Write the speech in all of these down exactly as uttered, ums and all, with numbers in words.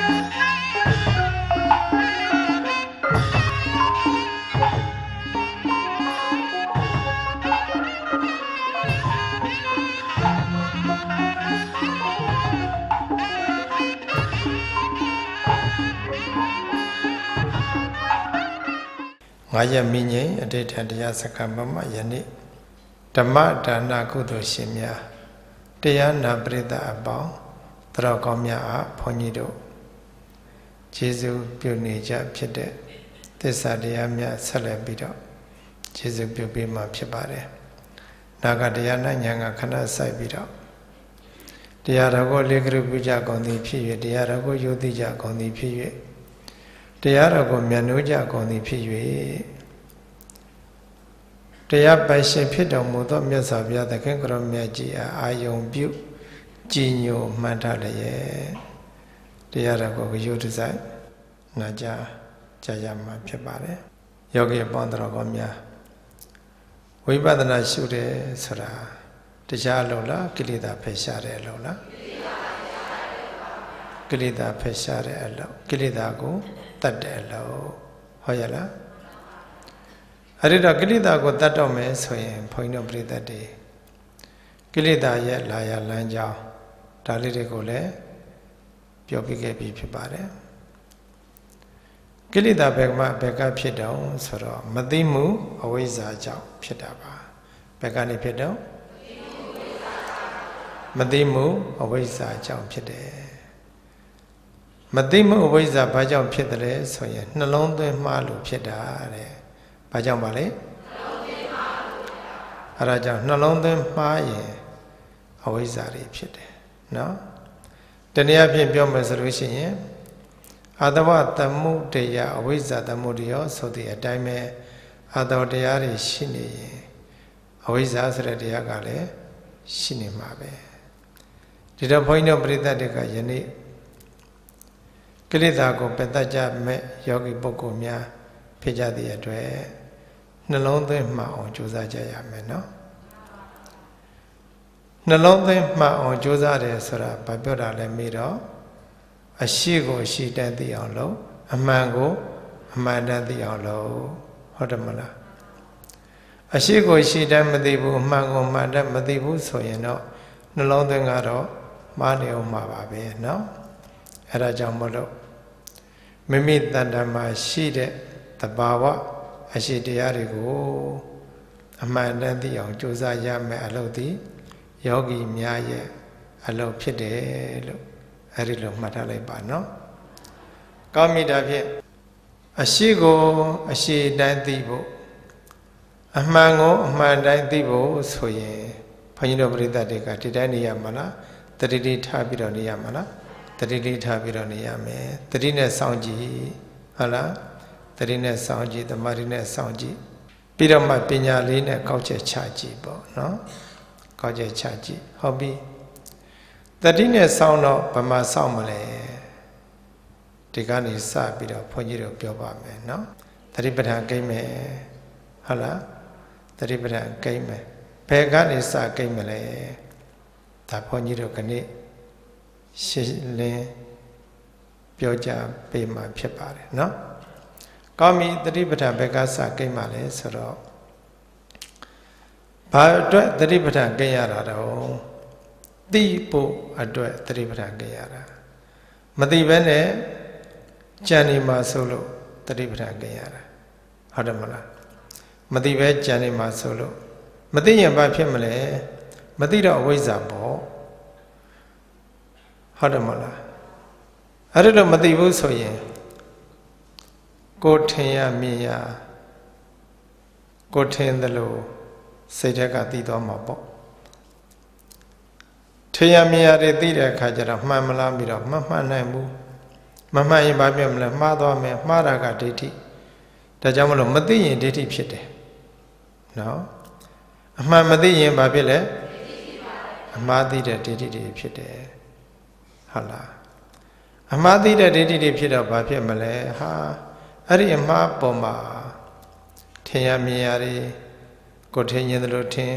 ငါးရက်မိငိမ့်အဋ္ဌထတရားစခန်းမမယနေ့ဓမ္မဒါနကုသိုလ်ရှင်များတရားနာပရိသတ်အပေါင်းတတော်ကောင်းများအားဘုန်းကြီးတို့ကျေးဇူးပြုနေကြဖြစ်တဲ့သစ္စာတရားများဆက်လက်ပြီးတော့ကျေးဇူးပြုပေးမှာဖြစ်ပါတယ်။နာဂတရားနဲ့ဉာဏ်ကခဏဆိုင်ပြီးတော့တရားတော်ကိုလေးကရုပြုကြကုန်သည်ဖြစ်၍တရားတော်ကိုယုသိကြကုန်သည်ဖြစ်၍တရားတော်ကိုမြတ်နိုးကြကုန်သည်ဖြစ်၍တရားပိုင်ရှင်ဖြစ်တော်မူသောမြတ်စွာဘုရားသခင်ကိုရောမြတ်ကြီးအားအာယုံပြုကြည်ညိုမှန်ထားလျက်တရားတော်ကိုယုသိဆိုင်နာကြကြရမှာဖြစ်ပါတယ်။ယောဂီပေါင်းတော်ကောင်းများဝိပဿနာရှုတယ်ဆိုတာတရားလုံးလားကိလေသာဖယ်ရှားတယ်လုံးလားကိလေသာဖယ်ရှားတဲ့အလုံးကိလေသာကိုတတ်တယ်လို့ဟုတ်ရလားအဲ့ဒီတော့ကိလေသာကိုတတ်တော့မယ်ဆိုရင်ဘုန်းကြီးတို့ပြိတ္တတွေကိလေသာရဲ့လာရလမ်းကြောင်းဒါလေးတွေကိုလည်းပြောပြခဲ့ပြီးဖြစ်ပါတယ်ကိလေသာဘယ်မှာဘယ်ကဖြစ်တော့ဆိုတော့မသိမှုအဝိဇ္ဇာကြောင့်ဖြစ်တာပါဘယ်ကနေဖြစ်တော့မသိမှုအဝိဇ္ဇာကြောင့်ဖြစ်တယ်မသိမှုအဝိဇ္ဇာဘာကြောင့်ဖြစ်တယ်လဲဆိုရင်နှလုံးသွင်းမှားလို့ဖြစ်တာတဲ့ဘာကြောင့်ပါလဲနှလုံးသွင်းမှားလို့ဖြစ်တာအဲဒါကြောင့်နှလုံးသွင်းမှားရင်အဝိဇ္ဇာတွေဖြစ်တယ်နော်တနည်းအားဖြင့်ပြောမယ်ဆိုလို့ရှိရင်အာတဝတမှုတရားအဝိဇ္ဇာတမှုတရားဆိုတဲ့အတိုင်းပဲအာတဝတရားတွေရှိနေရင်အဝိဇ္ဇာဆိုတဲ့တရားကလည်းရှိနေမှာပဲဒီတော့ဘုန်းကြီးတို့ပရိသတ်တွေကယနေ့ကိလေသာကိုပယ်တတ်ကြမဲ့ယောဂီပုဂ္ဂိုလ်များဖြစ်ကြသည့်အတွက်နှလုံးသွင်းမှတ်အောင်ကြိုးစားကြရမယ်နော်နှလုံးသွင်းမှတ်အောင်ကြိုးစားတယ်ဆိုတာဘာပြောတာလဲမေးတော့အရှိကိုအရှိတန်းသိအောင်လုပ်အမှန်ကိုအမှန်တန်းသိအောင်လုပ်ဟုတ်တယ်မလားအရှိကိုအရှိတန်းမသိဘူးအမှန်ကိုအမှန်တန်းမသိဘူးဆိုရင်တော့နှလုံးသွင်းကတော့မှားနေအောင်မှာပါပဲเนาะအဲ့ဒါကြောင့်မလို့မိမိတဏ္ဍာမှာရှိတဲ့တဘာဝအရှိတရားတွေကိုအမှန်တမ်းသိအောင်ကြိုးစားရမယ်အလုပ်သည်ယောဂီများရဲ့အလုပ်ဖြစ်တယ်လို့အဲ့ဒီလိုမှတ်ထားလိုက်ပါเนาะကောင်းပြီဒါဖြင့်အရှိကိုအရှိတိုင်းသိဖို့အမှန်ကိုအမှန်တိုင်းသိဖို့ဆိုရင်ဘုန်းကြီးတို့ပရိသတ်တွေကဒီတိုင်းနေရမှာလားတတိတိထားပြီးတော့နေရမှာလားတတိတိထားပြီးတော့နေရမယ်တတိနဲ့စောင့်ကြည့်ဟုတ်လားတတိနဲ့စောင့်ကြည့်တမာတိနဲ့စောင့်ကြည့်ပြီးတော့မှပညာလေးနဲ့ကောက်ချက်ချကြည့်ပေါ့နော်ကောက်ချက်ချကြည့်ဟုတ်ပြီတတိနဲ့စောင့်တော့ဘာမှစောင့်မလဲဒီကနေစပြီးတော့ဘုန်းကြီးတို့ပြောပါမယ်နော်တတိပဋ္ဌာန်ကိမ့်မယ်ဟုတ်လားတတိပဋ္ဌာန်ကိမ့်မယ်ဘယ်ကနေစကိမ့်မလဲဒါဘုန်းကြီးတို့ကနေ့ရှင်းလင်းပြောကြပေးမှဖြစ်ပါတယ်เนาะကောင်းပြီတတိပဋ္ဌာန်ဘက်ကစကိမ့်မှလဲဆိုတော့ဘာအတွက်တတိပဋ္ဌာန်ကိမ့်ရတာတော့သိဖို့အတွက်တတိပဋ္ဌာန်ကိမ့်ရတာမသိဘဲနဲ့ကြံနေမှာဆိုလို့တတိပဋ္ဌာန်ကိမ့်ရတာဟုတ်တယ်မလားမသိပဲကြံနေမှာဆိုလို့မသိရင်ဘာဖြစ်မလဲမသိတော့အဝိဇ္ဇာပေါ့ဟုတ်တယ်မလားအဲ့ဒါတော့မသိဘူးဆိုရင်ကိုထင်ရမြင်ရကိုထင်တယ်လို့စိတ်ထက်ကသိသွားမှာပေါ့ထင်ရမြင်ရတွေသိတဲ့အခါကျတော့မှန်မလားပြီးတော့မမှန်နိုင်ဘူးမမှန်ရင်ဘာဖြစ်မလဲမှားသွားမယ်မှားတာကဒိဋ္ဌိဒါကြောင့်မလို့မသိရင်ဒိဋ္ဌိဖြစ်တယ်နော်အမှန်မသိရင်ဘာဖြစ်လဲအမှားသိတဲ့ဒိဋ္ဌိတွေဖြစ်တယ်ဟုတ်လားအမှားသိတဲ့ဒိဋ္ဌိတွေဖြစ်တော့ဘာဖြစ်မလဲဟာအဲ့ဒီအမှားပေါ်မှာထင်ရမြင်ရတွေကိုထင်ရင်တို့ထင်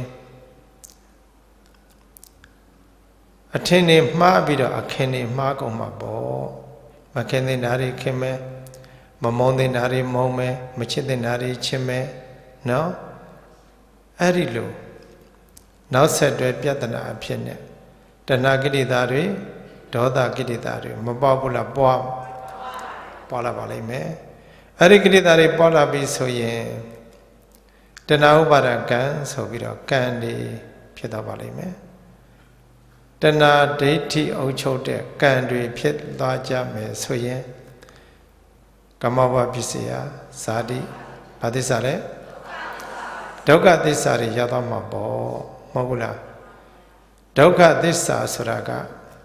အထင်တွေမှားပြီးတော့အခင်းတွေမှားကုန်မှာပေါ့မခင်တဲ့နာရီခင်မယ်မမုန်းတဲ့နာရီမုန်းမယ်မချစ်တဲ့နာရီချစ်မယ်နော်အဲ့ဒီလိုနောက်ဆက်တွဲပြဿနာအဖြစ်နဲ့တဏှာကိလေသာတွေဒေါသကိလေသာတွေမပေါဘူးလားပွားပွားလာပါလိမ့်မယ်အဲ့ဒီကိလေသာတွေပွားလာပြီဆိုရင်တဏှာဥပါဒကံဆိုပြီးတော့ကံတွေဖြစ်သွားပါလိမ့်မယ်တဏှာဒိဋ္ဌိအုပ်ချုပ်တဲ့ကံတွေဖြစ်သွားကြမယ်ဆိုရင်ကမ္မဘဝပစ္စယဇာတိဘာသစ္စာလဲဒုက္ခသစ္စာတွေရောက်သွားမှာပေါ့မဟုတ်ဘူးလားဒုက္ခသစ္စာဆိုတာက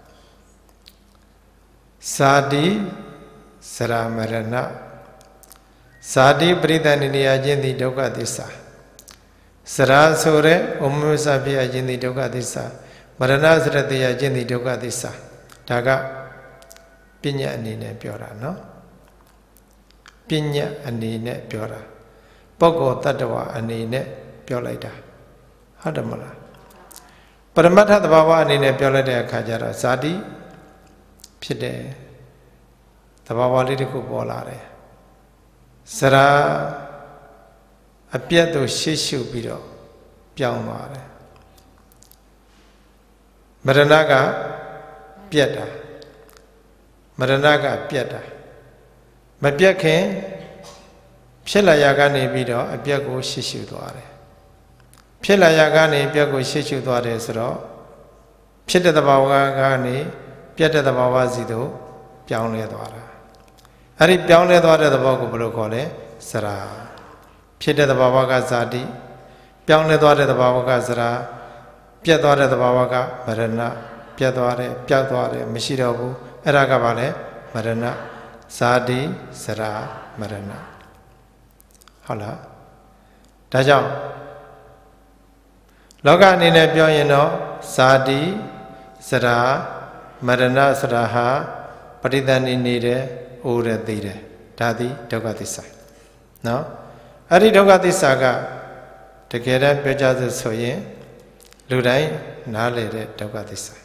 ဇာတိစရာမရဏဇာတိပရိသန္တိနေရခြင်းသည်ဒုက္ခသစ္စာစရာဆိုတဲ့ဩမဝိသပြရခြင်းသည်ဒုက္ခသစ္စာမရဏစရတရခြင်းသည်ဒုက္ခသစ္စာဒါကပညာအနေနဲ့ပြောတာနော်ပညာအနေနဲ့ပြောတာပုဂ္ဂိုလ်တ attva အနေနဲ့ပြောလိုက်တာဟုတ်တယ်မလားပရမတ္ထသဘာဝအနေနဲ့ပြောလိုက်တဲ့အခါကျတော့ဇာတိဖြစ်တယ်သဘာဝလေးတစ်ခုပေါ်လာတယ်စရာအပြတ်တို့ရှေ့ရှုပြီးတော့ပြောင်းသွားတယ်မရဏကပြတ်တာမရဏကပြတ်တာမပြတ်ခင်ဖြစ်လာရာကနေပြီးတော့အပြတ်ကိုရှေ့ရှုသွားတယ်ဖြစ်လာရာကနေအပြတ်ကိုရှေ့ရှုသွားတယ်ဆိုတော့ဖြစ်တဲ့သဘာဝကနေပြတ်တဲ့သဘာဝစီတို့ပြောင်းလဲသွားတာအဲ့ဒီပြောင်းလဲသွားတဲ့သဘောကိုဘယ်လိုခေါ်လဲစရာဖြစ်တဲ့သဘာဝကဇာတိပြောင်းလဲသွားတဲ့သဘာဝကစရာပြတ်သွားတဲ့သဘာဝကမရဏပြတ်သွားတယ်ပျောက်သွားတယ်မရှိတော့ဘူးအဲ့ဒါကဘာလဲမရဏဇာတိစရာမရဏဟုတ်လားဒါကြောင့်လောကအနေနဲ့ပြောရင်တော့ဇာတိစရာမရဏစရာဟာပရိသန္တိနေတယ်အိုးတယ်သိတယ်ဒါသည်ဒုက္ခသစ္စာနော်အဲ့ဒီဒုက္ခသစ္စာကတကယ်တမ်းပြောကြစို့ဆိုရင်လူတိုင်းနားလည်တဲ့ဒုက္ခသစ္စာ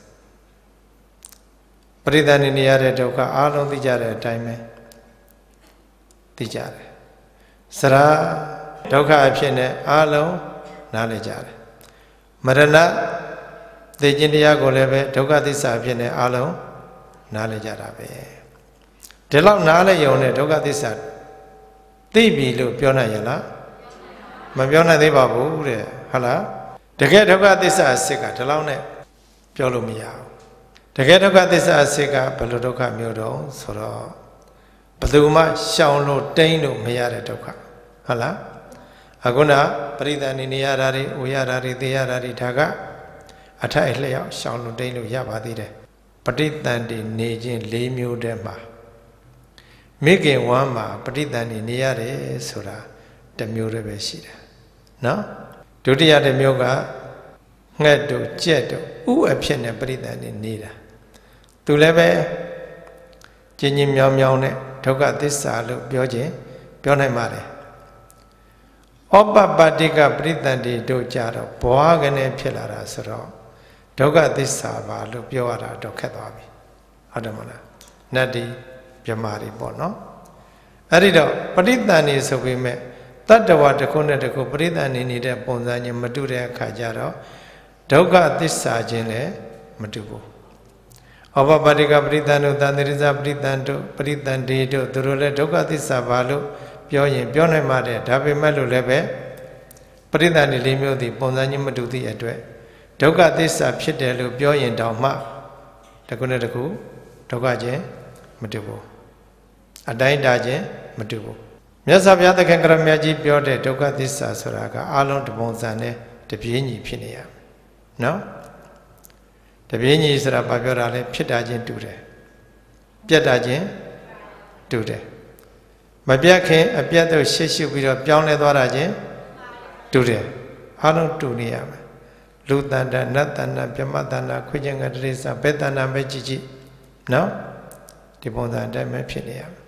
ပရိသန္တိနေရတဲ့ဒုက္ခအားလုံးသိကြတဲ့အတိုင်းပဲသိကြတယ်စရာဒုက္ခအဖြစ်နဲ့အားလုံးနားလည်ကြတယ်မရဏသိခြင်းတရားကိုလည်းပဲဒုက္ခသစ္စာအဖြစ်နဲ့အားလုံးနားလည်ကြတာပဲဒီလောက်နားလည်ရုံနဲ့ဒုက္ခသစ္စာသိပြီလို့ပြောနိုင်ရလားမပြောနိုင်သေးပါဘူးတဲ့ဟုတ်လားတကယ်ဒုက္ခသစ္စာအစစ်ကဒီလောက်နဲ့ပြောလို့မရဘူးတကယ်ဒုက္ခသစ္စာအစစ်ကဘယ်လိုဒုက္ခမျိုးတုံးဆိုတော့ဘယ်သူမှရှောင်လို့တိမ့်လို့မရတဲ့ဒုက္ခဟုတ်လားအခုနပရိသန္တိနေရတာတွေအိုရတာတွေသိရတာတွေဒါကအထိုက်အလျောက်ရှောင်လို့တိမ့်လို့ရပါသေးတယ်ပဋိသန္တိနေခြင်း၄မျိုးတည်းမှာမိခင်ဝမ်းမှာပဋိသန္တိနေရတယ်ဆိုတာတစ်မျိုးတည်းပဲရှိတယ်နော်ဒုတိယတစ်မျိုးကငှက်တို့ကြက်တို့ဥအဖြစ်နဲ့ပဋိသန္တိနေတာသူလည်းပဲကျဉ်းကျဉ်းမြောင်းမြောင်းနဲ့ဒုက္ခသစ္စာလို့ပြောခြင်းပြောနိုင်ပါတယ်ဩပပတ္တိကပဋိသန္တိတို့ကြတော့ဘွားကနေဖြစ်လာတာဆိုတော့ဒုက္ခသစ္စာပါလို့ပြောရတာတော့ခက်သွားပြီဟုတ်တယ်မလားနတ္တိပြမာတွေပေါ့နော်အဲ့ဒီတော့ပဋိသန္တိဆိုပေမဲ့တတ္တဝါတစ်ခုနဲ့တစ်ခုပဋိသန္တိနေတဲ့ပုံစံချင်းမတူတဲ့အခါကျတော့ဒုက္ခသစ္စာချင်းလည်းမတူဘူးဩပပတ္တိကပဋိသန္တုတန်တိရိဇပဋိသန္တုပဋိသန္တိတို့သူတို့လည်းဒုက္ခသစ္စာပါလို့ပြောရင်ပြောနိုင်ပါတယ်ဒါပေမဲ့လို့လည်းပဲပဋိသန္တိလေးမျိုးသည်ပုံစံချင်းမတူသည့်အတွက်ဒုက္ခသစ္စာဖြစ်တယ်လို့ပြောရင်တောင်မှတစ်ခုနဲ့တစ်ခုဒုက္ခချင်းမတူဘူးအတိုင်းတာချင်းမတူဘူးမြတ်စွာဘုရားသခင်ကရမြတ်ကြီးပြောတဲ့ဒုက္ခသစ္စာဆိုတာကအလုံးတပုံစံနဲ့တပြေးညီဖြစ်နေရမယ်နော်တပြေးညီဆိုတာဘာပြောတာလဲဖြစ်တာချင်းတူတယ်ပြတ်တာချင်းတူတယ်မပြတ်ခင်အပြတ်တို့ရှေ့ရှုပြီးတော့ပြောင်းလဲသွားတာချင်းတူတယ်အားလုံးတူနေရမယ်လူတန်တနတ်တန်တပြမတန်တခွေးချင်းကတရိစ္ဆာဘယ်တန်တပဲကြည့်ကြည့်နော်ဒီပုံစံအတိုင်းပဲဖြစ်နေရမယ်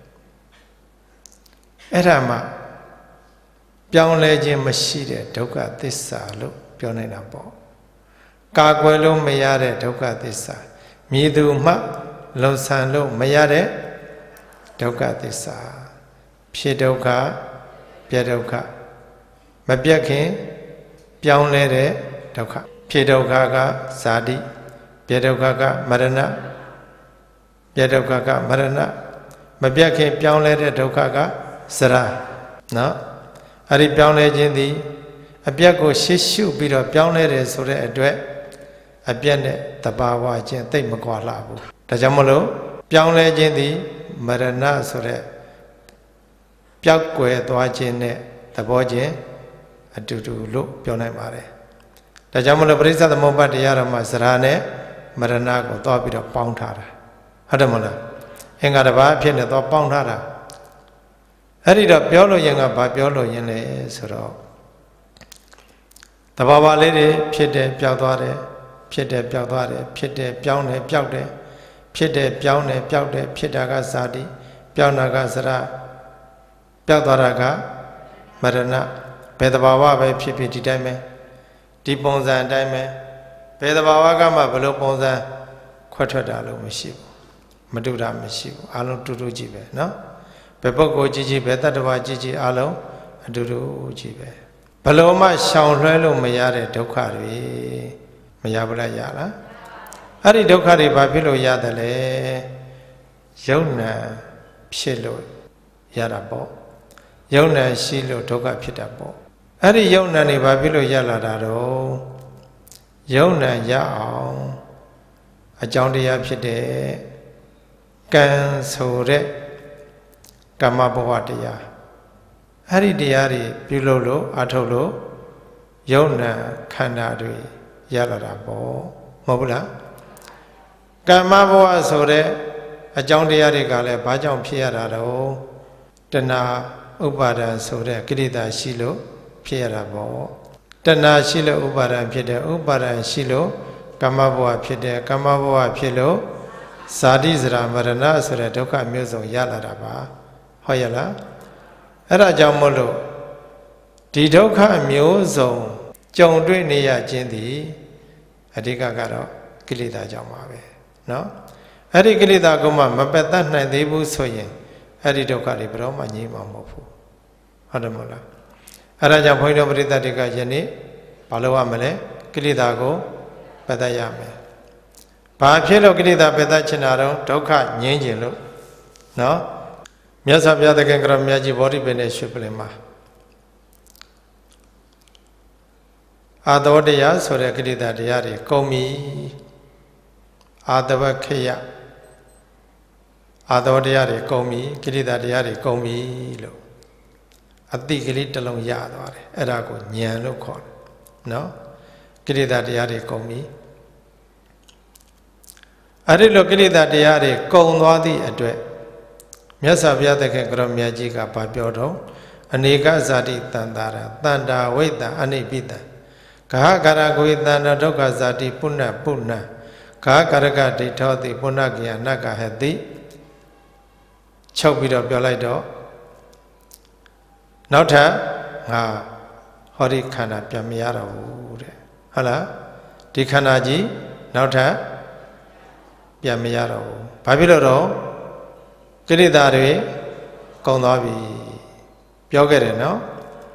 အဲ့ဒါမှပြောင်းလဲခြင်းမရှိတဲ့ဒုက္ခသစ္စာလို့ပြောနေတာပေါ့ကာကွယ်လို့မရတဲ့ဒုက္ခသစ္စာမြည်သူမှလုံဆန်လို့မရတဲ့ဒုက္ခသစ္စာဖြစ်ဒုက္ခပြဒုက္ခမပြတ်ခင်ပြောင်းလဲတဲ့ဒုက္ခဖြစ်ဒုက္ခကဇာတိပြဒုက္ခကမရဏပြဒုက္ခကမရဏမပြတ်ခင်ပြောင်းလဲတဲ့ဒုက္ခကစရနော်အဲ့ဒီပြောင်းလဲခြင်းသည်အပြတ်ကိုရှေ့ရှုပြီးတော့ပြောင်းလဲတယ်ဆိုတဲ့အတွက်အပြတ်နဲ့တဘာဝချင်းသိမ့်မကွာလှဘူးဒါကြောင့်မလို့ပြောင်းလဲခြင်းသည်မရဏဆိုတဲ့ပျောက်ကွယ်သွားခြင်းနဲ့သဘောချင်းအတူတူလို့ပြောနိုင်ပါတယ်ဒါကြောင့်မလို့ပရိစ္ဆေသမုပ္ပါဒ်တရားတော်မှာဇရာနဲ့မရဏကိုသွားပြီးတော့ပေါင်းထားတာဟုတ်တယ်မလားအင်္ဂါတစ်ပါးအဖြစ်နဲ့သွားပေါင်းထားတာအဲ့ဒီတော့ပြောလို့ရင်ကဘာပြောလို့ရင်လဲဆိုတော့တဘာဝလေးတွေဖြစ်တယ်ပျောက်သွားတယ်ဖြစ်တယ်ပျောက်သွားတယ်ဖြစ်တယ်ပြောင်းတယ်ပျောက်တယ်ဖြစ်တယ်ပြောင်းတယ်ပျောက်တယ်ဖြစ်တာကဇာတိပျောက်တာကဇရာပျောက်သွားတာကမရဏဘယ်တဘာဝပဲဖြစ်ဖြစ်ဒီတိုင်းပဲဒီပုံစံအတိုင်းပဲဘယ်တဘာဝကမှဘယ်လိုပုံစံခွဲထွက်တာလို့မရှိဘူးမတူတာမရှိဘူးအလုံးတူတူကြီးပဲเนาะဘယ်ပုဂ္ဂိုလ်ကြီးကြီးဘယ်တတ္တဝါကြီးကြီးအလုံးအတူတူကြီးပဲဘယ်လိုမှရှောင်လွှဲလို့မရတဲ့ဒုက္ခတွေမရဘူးလားရလားအဲ့ဒီဒုက္ခတွေဘာဖြစ်လို့ရတယ်လဲယုံနာဖြစ်လို့ရတာပေါ့ယုံနာရှိလို့ဒုက္ခဖြစ်တာပေါ့အဲ့ဒီယုံနာတွေဘာဖြစ်လို့ရလာတာတော့ယုံနာရအောင်အကြောင်းတရားဖြစ်တဲ့ကံဆိုတဲ့ကမ္မဘဝတရားအဲ့ဒီတရားတွေပြုလုပ်လို့အထုတ်လို့ယုံနာခန္ဓာတွေရလာတာပေါ့မဟုတ်ဘူးလားကမ္မဘဝဆိုတဲ့အကြောင်းတရားတွေကလည်းဘာကြောင့်ဖြစ်ရတာတော့တဏှာဥပါဒံဆိုတဲ့ကိရိတာရှိလို့ဖြစ်ရတာပေါ့တဏှာရှိလို့ဥပါဒံဖြစ်တယ်ဥပါဒံရှိလို့ကမ္မဘဝဖြစ်တယ်ကမ္မဘဝဖြစ်လို့ဇာတိဇရာမရဏဆိုတဲ့ဒုက္ခမျိုးစုံရလာတာပါဟုတ်ရလားအဲ့ဒါကြောင့်မို့လို့ဒီဒုက္ခမျိုးစုံကြုံတွေ့နေရခြင်းသည်အဓိကကတော့ကိလေသာကြောင့်ပါပဲเนาะအဲ့ဒီကိလေသာကမှမပယ်တတ်နိုင်သေးဘူးဆိုရင်အဲ့ဒီဒုက္ခတွေဘယ်တော့မှငြိမ်းမှာမဟုတ်ဘူးဟုတ်တယ်မဟုတ်လားအဲ့ဒါကြောင့်ဘုန်းကြီးတို့ပရိသတ်တွေကယနေ့ဘာလို့ရမလဲကိလေသာကိုပယ်တတ်ရမယ်ဘာဖြစ်လို့ကိလေသာပယ်တတ်ချင်တာတော့ဒုက္ခငြိမ်းခြင်းလို့เนาะမြတ်စွာဘုရားသခင်ကရောမြတ်ကြီးဗောဓိပင်နဲ့ရွှေပလင်မှာအာတဝတရားဆိုတဲ့ကိလေသာတရားတွေကုန်ပြီအာတဝခေယအာတဝတရားတွေကုန်ပြီကိလေသာတရားတွေကုန်ပြီလို့အတိကလေးတစ်လုံးရသွားတယ်အဲ့ဒါကိုဉာဏ်လို့ခေါ်တယ်နော်ကိလေသာတရားတွေကုန်ပြီအဲ့ဒီလိုကိလေသာတရားတွေကုန်သွားသည့်အတွက်မြတ်စွာဘုရားသခင်ကရောမြတ်ကြီးကဗာပြောတော့အနေကဇာတိတန်တာရတန်တာဝိတ္တအနိပိတံဂဟကာရကိုတန်တာဒုက္ခဇာတိပုဏ္ဏပုဏ္ဏဂဟကာရကဒိဋ္ဌောတိပုဏ္ဏကိယနကဟတိချုပ်ပြီးတော့ပြောလိုက်တော့နောက်ထပ်ငါဟောဒီခန္ဓာပြန်မရတော့ဘူးတဲ့ဟုတ်လားဒီခန္ဓာကြီးနောက်ထပ်ပြန်မရတော့ဘူးဘာဖြစ်လို့တော့ကိလေသာတွေကုန်သွားပြီပြောခဲ့တယ်နော်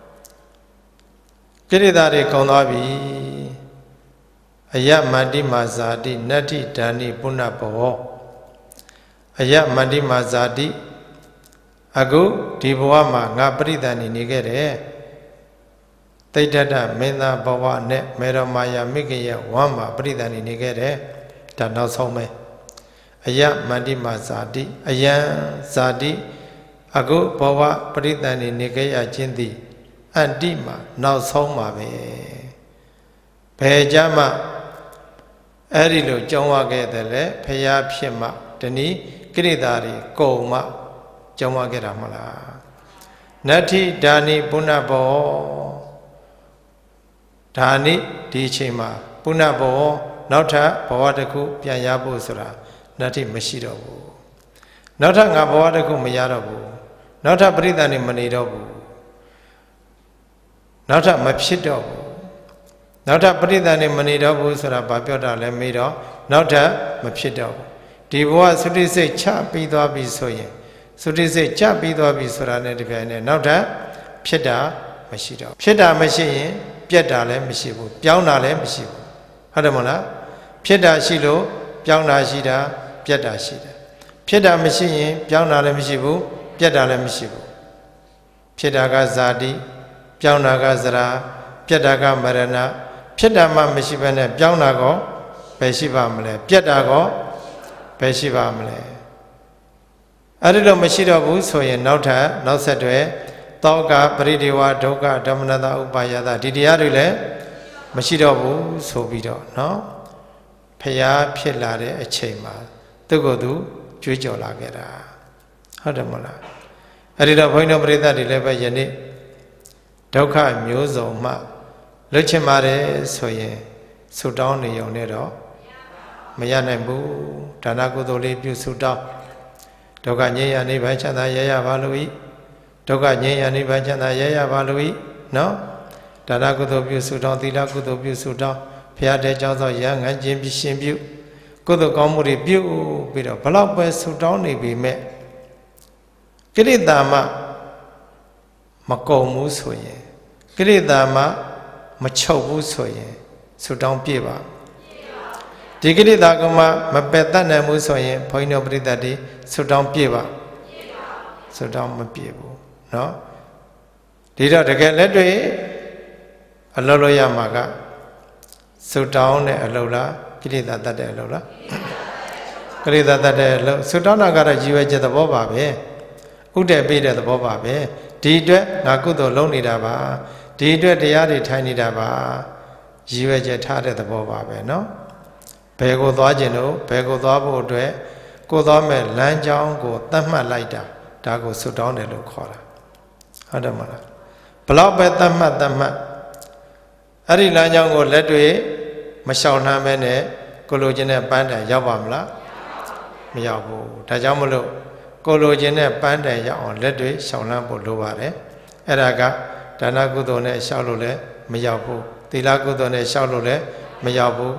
ကိလေသာတွေကုန်သွားပြီအယမန္တိမာဇာတိနတ္ထိဒာနိပုဏ္ဏဘောအယမန္တိမာဇာတိအခုဒီဘဝမှာငါပရိသန်နေနေခဲ့တယ်တိဋ္ဌတမင်းသားဘဝနဲ့မေရမာယာမိခင်ရဲ့ဝမ်းမှာပရိသန်နေနေခဲ့တယ်ဒါနောက်ဆုံးပဲအယမန္တိမာဇာတိအယံဇာတိအခုဘဝပရိသန်နေနေခဲ့ရခြင်းသည်အတ္တိမှာနောက်ဆုံးပါပဲဘယ်ကြမှာအဲ့ဒီလိုကြောင်းဝခဲ့တယ်လေဖျားဖြစ်မှတနည်းကိရိတာတွေကုန်မှကြောင်းဝခဲ့တာမဟုတ်လားနတ္ထိဒါနိပုဏ္ဏဘောဒါနိဒီအချိန်မှာပုဏ္ဏဘောနောက်ထပ်ဘဝတစ်ခုပြန်ရဖို့ဆိုတာနတ္ထိမရှိတော့ဘူးနောက်ထပ်ငါဘဝတစ်ခုမရတော့ဘူးနောက်ထပ်ပရိသတ်နေမနေတော့ဘူးနောက်ထပ်မဖြစ်တော့ဘူးနောက်ထပ်ပရိသတ်နေမနေတော့ဘူးဆိုတာဘာပြောတာလဲမေးတော့နောက်ထပ်မဖြစ်တော့ဘူးဒီဘဝသုတိစိတ်ချပြီးသွားပြီဆိုရင်သုတိစိတ်ကြပြီးသွားပြီဆိုတာနဲ့တပြိုင်နက်နောက်ထပ်ဖြစ်တာမရှိတော့ဖြစ်တာမရှိရင်ပြက်တာလည်းမရှိဘူးပြောင်းတာလည်းမရှိဘူးဟုတ်တယ်မဟုတ်လားဖြစ်တာရှိလို့ပြောင်းတာရှိတာပြက်တာရှိတယ်ဖြစ်တာမရှိရင်ပြောင်းတာလည်းမရှိဘူးပြက်တာလည်းမရှိဘူးဖြစ်တာကဇာတိပြောင်းတာကဇရာပြက်တာကမရဏဖြစ်တာမှမရှိဘဲနဲ့ပြောင်းတာကောဘယ်ရှိပါမလဲပြက်တာကောဘယ်ရှိပါမလဲအဲ့ဒီလိုမရှိတော့ဘူးဆိုရင်နောက်ထပ်နောက်ဆက်တွဲသောကပရိဒေဝဒုက္ခဓမ္မနတဥပါယတဒီတရားတွေလည်းမရှိတော့ဘူးဆိုပြီးတော့เนาะဖျားဖြစ်လာတဲ့အချိန်မှာသူ့ကိုယ်သူကြွေးကြော်လာခဲ့တာဟုတ်တယ်မဟုတ်လားအဲ့ဒီတော့ဘုန်းကြီးတို့ပရိသတ်တွေလည်းပဲယနေ့ဒုက္ခမျိုးစုံမှလွတ်ချင်ပါတယ်ဆိုရင်ဆုတောင်းနေုံနဲ့တော့မရနိုင်ဘူးဒါနကုသိုလ်လေးပြုဆုတောင်းဒုက္ခငြိမ်းရနိဗ္ဗာန်ချမ်းသာရရပါလို့ဤဒုက္ခငြိမ်းရနိဗ္ဗာန်ချမ်းသာရရပါလို့ဤနော်ဒါနကုသိုလ်ပြုဆုတောင်းသီလကုသိုလ်ပြုဆုတောင်းဘုရားတဲ့ကြောင့်သောရဟန်းခြင်းပြရှင်ပြုကုသိုလ်ကောင်းမှုတွေပြုပြီးတော့ဘလောက်ပဲဆုတောင်းနေပြီမဲ့ကိလေသာမှမကုန်ဘူးဆိုရင်ကိလေသာမှမချုပ်ဘူးဆိုရင်ဆုတောင်းပြည့်ပါဒီကိလေသာကမှမပယ်တတ်နိုင်ဘူးဆိုရင်ဘုန်းကြီးတို့ပရိသတ်တွေဆုတောင်းပြည့်ပါဆုတောင်းမပြည့်ဘူးเนาะဒီတော့တကယ်လက်တွေ့အလုပ်လုပ်ရမှာကဆုတောင်းတဲ့အလုပ်လားကိလေသာတတ်တဲ့အလုပ်လားကိလေသာတတ်တဲ့အလုပ်ဆုတောင်းတာကတော့ရည်ရွယ်ချက်သဘောပါပဲဥတည်ပေးတဲ့သဘောပါပဲဒီအတွက်ငါကုသိုလ်လုပ်နေတာပါဒီအတွက်တရားတွေထိုင်နေတာပါရည်ရွယ်ချက်ထားတဲ့သဘောပါပဲเนาะဘယ်ကိုသွားခြင်းတို့ဘယ်ကိုသွားဖို့အတွက်ကိုသွားမဲ့လမ်းကြောင်းကိုသတ်မှတ်လိုက်တာဒါကိုဆုတောင်းတယ်လို့ခေါ်တာဟုတ်တယ်မလားဘလောက်ပဲသတ်မှတ်သတ်မှတ်အဲ့ဒီလမ်းကြောင်းကိုလက်တွေ့မလျှောက်နှမ်းမဲနဲ့ကိုလိုချင်တဲ့ပန်းတိုင်ရောက်ပါမလားမရောက်ဘူးဒါကြောင့်မလို့ကိုလိုချင်တဲ့ပန်းတိုင်ရောက်အောင်လက်တွေ့လျှောက်နှမ်းဖို့လိုပါတယ်အဲ့ဒါကဒါနကုသိုလ်နဲ့လျှောက်လို့လည်းမရောက်ဘူးသီလကုသိုလ်နဲ့လျှောက်လို့လည်းမရောက်ဘူး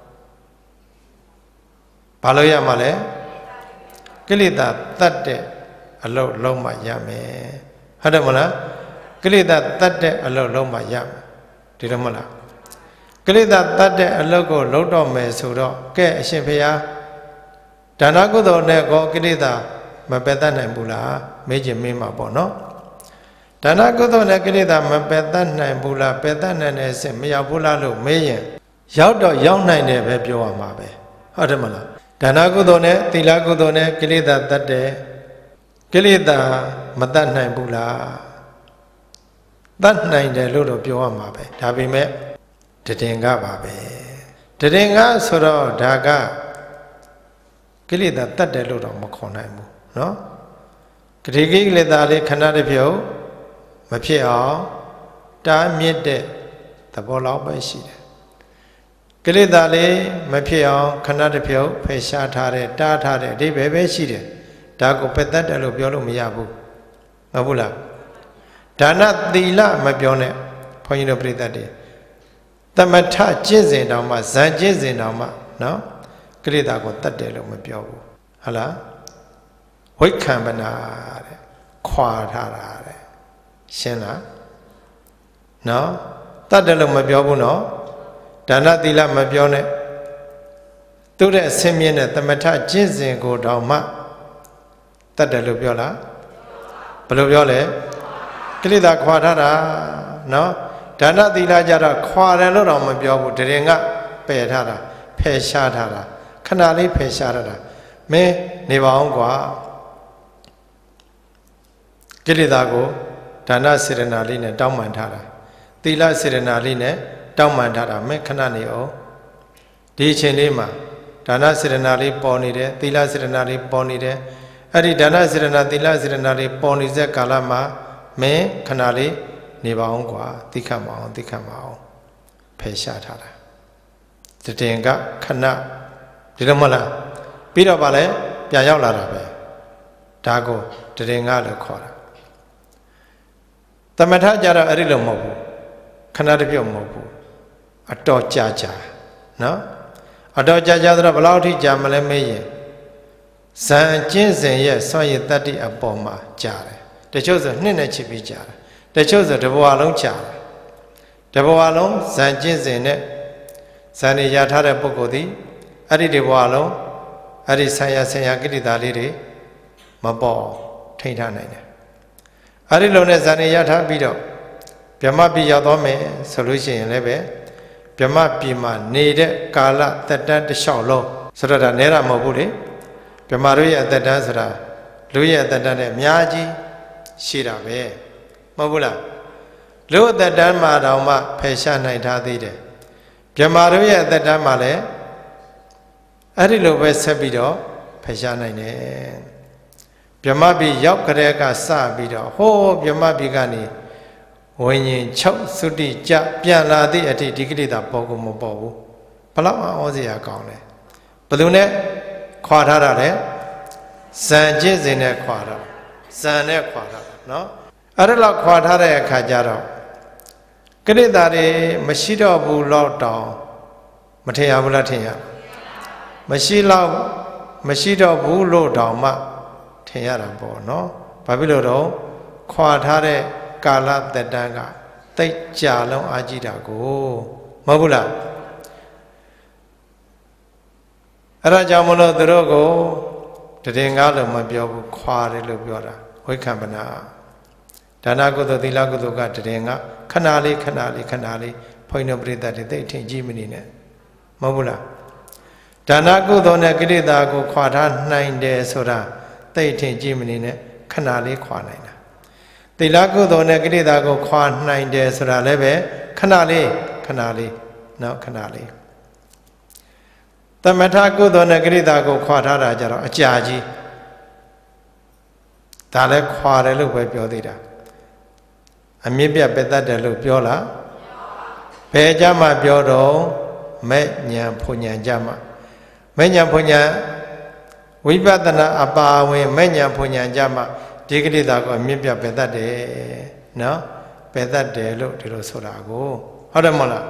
ဘာလို့ရမှာလဲကိလေသာတတ်တဲ့အလုပ်လုံးမှရမယ်ဟုတ်တယ်မလားကိလေသာတတ်တဲ့အလုပ်လုံးမှရမယ်ဒီလိုမလားကိလေသာတတ်တဲ့အလုပ်ကိုလုပ်တော့မယ်ဆိုတော့ကဲအရှင်ဖေဟာဒါနကုသိုလ်နဲ့ကောကိလေသာမပယ်တတ်နိုင်ဘူးလားမေးချင်မေးမှာပေါ့နော်ဒါနကုသိုလ်နဲ့ကိလေသာမပယ်တတ်နိုင်ဘူးလားပယ်တတ်နိုင်တဲ့အဆင့်မရောက်ဘူးလားလို့မေးရင်ရောက်တော့ရောက်နိုင်တယ်ပဲပြောရမှာပဲဟုတ်တယ်မလားဒါနကုသိုလ်နဲ့သီလကုသိုလ်နဲ့ကိလေသာတတ်တယ်ကိလေသာမတတ်နိုင်ဘူးလားတတ်နိုင်တယ်လို့တော့ပြောရမှာပဲဒါပေမဲ့တည်ငါပါပဲတည်ငါဆိုတော့ဒါကကိလေသာတတ်တယ်လို့တော့မခေါ်နိုင်ဘူးเนาะဂတိကိလေသာလေးခဏတစ်ဖြုတ်မဖြစ်အောင်တားမြစ်တဲ့သဘောလောက်ပဲရှိတယ်ကိလေသာလေးမဖြစ်အောင်ခဏတစ်ဖြုတ်ဖယ်ရှားထားတဲ့တားထားတဲ့အဓိပ္ပာယ်ပဲရှိတယ်ဒါကိုပယ်တတ်တယ်လို့ပြောလို့မရဘူးမဟုတ်ဘူးလားဒါနသီလမပြောနဲ့ဘုန်းကြီးတို့ပြိတ္တတွေသမထကျင့်စဉ်တောင်မှဇန်ကျင့်စဉ်တောင်မှနော်ကိလေသာကိုတတ်တယ်လို့မပြောဘူးဟုတ်လားဝိက္ခံပနာတဲ့ခွာထားတာတဲ့ရှင်းလားနော်တတ်တယ်လို့မပြောဘူးနော်ဒါနသီလမပြောနဲ့သူ့တဲ့အစင်းမြင့်တဲ့သမထကျင့်စဉ်ကိုတောင်မှတတ်တယ်လို့ပြောလားဘယ်လိုပြောလဲကိလေသာခွာထားတာနော်ဒါနသီလကြတော့ခွာတယ်လို့တော့မပြောဘူးတရင်ကပယ်ထားတာဖယ်ရှားထားတာခဏလေးဖယ်ရှားထားတာမင်းနေပါအောင်ကွာကိလေသာကိုဒါနစေရနာလေးနဲ့တောင်းပန်ထားတာသီလစေရနာလေးနဲ့တောင်းပန်ထားတာမင်းခဏနေအောင်ဒီအချိန်လေးမှာဒါနစေရနာလေးပေါ်နေတယ်သီလစေရနာလေးပေါ်နေတယ်အဲ့ဒီဒါနစေရနာသီလစေရနာလေးပေါ်နေတဲ့ကာလမှာမင်းခဏလေးနေပါအောင်ကွာသိခတ်မအောင်သိခတ်မအောင်ဖယ်ရှားထားတာတည်ငါခဏဒီလိုမလားပြီးတော့ဗာလဲပြန်ရောက်လာတာပဲဒါကိုတည်ငါလို့ခေါ်တာသမထကြတော့အဲ့ဒီလိုမဟုတ်ဘူးခဏတစ်ပြုတ်မဟုတ်ဘူးအတော်ကြာကြာနော်အတော်ကြာကြာဆိုတော့ဘယ်လောက်ထိကြာမလဲမေးရင်ဇန်ကျင့်စဉ်ရဲ့စွန့်ရည်တတ္တိအပေါ်မှာကြားတယ်တချို့ဆိုနှစ်နဲ့ချစ်ပြီးကြားတယ်တချို့ဆိုတဘဝလုံးကြားတယ်တဘဝလုံးဇန်ကျင့်စဉ်နဲ့ဇန်နေရထားတဲ့ပုဂ္ဂိုလ်သည်အဲ့ဒီတဘဝလုံးအဲ့ဒီဆံရဆံရကိရိတာလေးတွေမပေါ်ထိန်းထားနိုင်တယ်အဲ့ဒီလိုနဲ့ဇန်နေရထားပြီးတော့ဗြဟ္မပြည်ရောက်သွားမယ်ဆိုလို့ရှိရင်လည်းပဲဗြဟ္မပြည်မှာနေတဲ့ကာလသက်တမ်းတစ်လျှောက်လုံးဆိုတော့ဒါနဲတာမဟုတ်ဘူးလေဗြဟ္မာတို့ရဲ့အသက်တန်းဆိုတာလူရဲ့အသက်တန်းနဲ့အများကြီးရှိတာပဲမဟုတ်ဘူးလားလူအသက်တန်းမှာတောင်မှဖယ်ရှားနိုင်ထားသေးတယ်ဗြဟ္မာတို့ရဲ့အသက်တန်းမှာလည်းအဲ့ဒီလိုပဲဆက်ပြီးတော့ဖယ်ရှားနိုင်တယ်ဗြဟ္မာပြည်ရောက်ကြတဲ့ကစပြီးတော့ဟိုးဗြဟ္မာပြည်ကနေဝိညာဉ်ချုပ်သုတိကြပြန်လာသည့်အထိဒီကိလေသာပေါ်ကိုမပေါ်ဘူးဘလောက်အောစရာကောင်းလဲဘယ်သူနဲ့ခွာထားတာလဲဇန်ကျင့်စဉ်နဲ့ခွာထားဇန်နဲ့ခွာထားတာနော်အဲ့ဒါလောက်ခွာထားတဲ့အခါကျတော့ကိလေသာတွေမရှိတော့ဘူးလောက်တောင်မထင်ရဘူးလားထင်ရမရှိတော့မရှိတော့ဘူးလို့တောင်မှထင်ရတာပေါ့နော်ဘာဖြစ်လို့တော့ခွာထားတဲ့ကာလသက်တမ်းကတိတ်ကြာလုံးအားကြီးတာကိုမဟုတ်ဘူးလားအဲ့ဒါကြောင့်မလို့သူတို့ကိုတည်ငါလို့မပြောဘူးခွာတယ်လို့ပြောတာဝိခံပနာဒါနကုသိုလ်သီလကုသိုလ်ကတည်ငါခဏလေးခဏလေးခဏလေးဘုန်းတော်ပရိသတ်တွေသိထင်ကြည့်မနေနဲ့မဟုတ်ဘူးလားဒါနကုသိုလ်နဲ့ကိလေသာကိုခွာထားနိုင်တယ်ဆိုတာသိထင်ကြည့်မနေနဲ့ခဏလေးခွာနိုင်တာသီလကုသိုလ်နဲ့ကိလေသာကိုခွာနိုင်တယ်ဆိုတာလည်းပဲခဏလေးခဏလေးနော်ခဏလေးသမထကုသိုလ်နဲ့ကိရိတာကိုခွာထားတာကြတော့အကြာကြီးဒါလည်းခွာတယ်လို့ပဲပြောသေးတာအမြင့်ပြတ်ပသက်တယ်လို့ပြောလားဘယ်ကြမှာပြောတော့မဲ့ညာဖွညာကြမှာမဲ့ညာဖွညာဝိပဿနာအပါဝင်မဲ့ညာဖွညာကြမှာဒီကိရိတာကိုအမြင့်ပြတ်ပသက်တယ်နော်ပသက်တယ်လို့ဒီလိုဆိုတာကိုဟုတ်တယ်မဟုတ်လား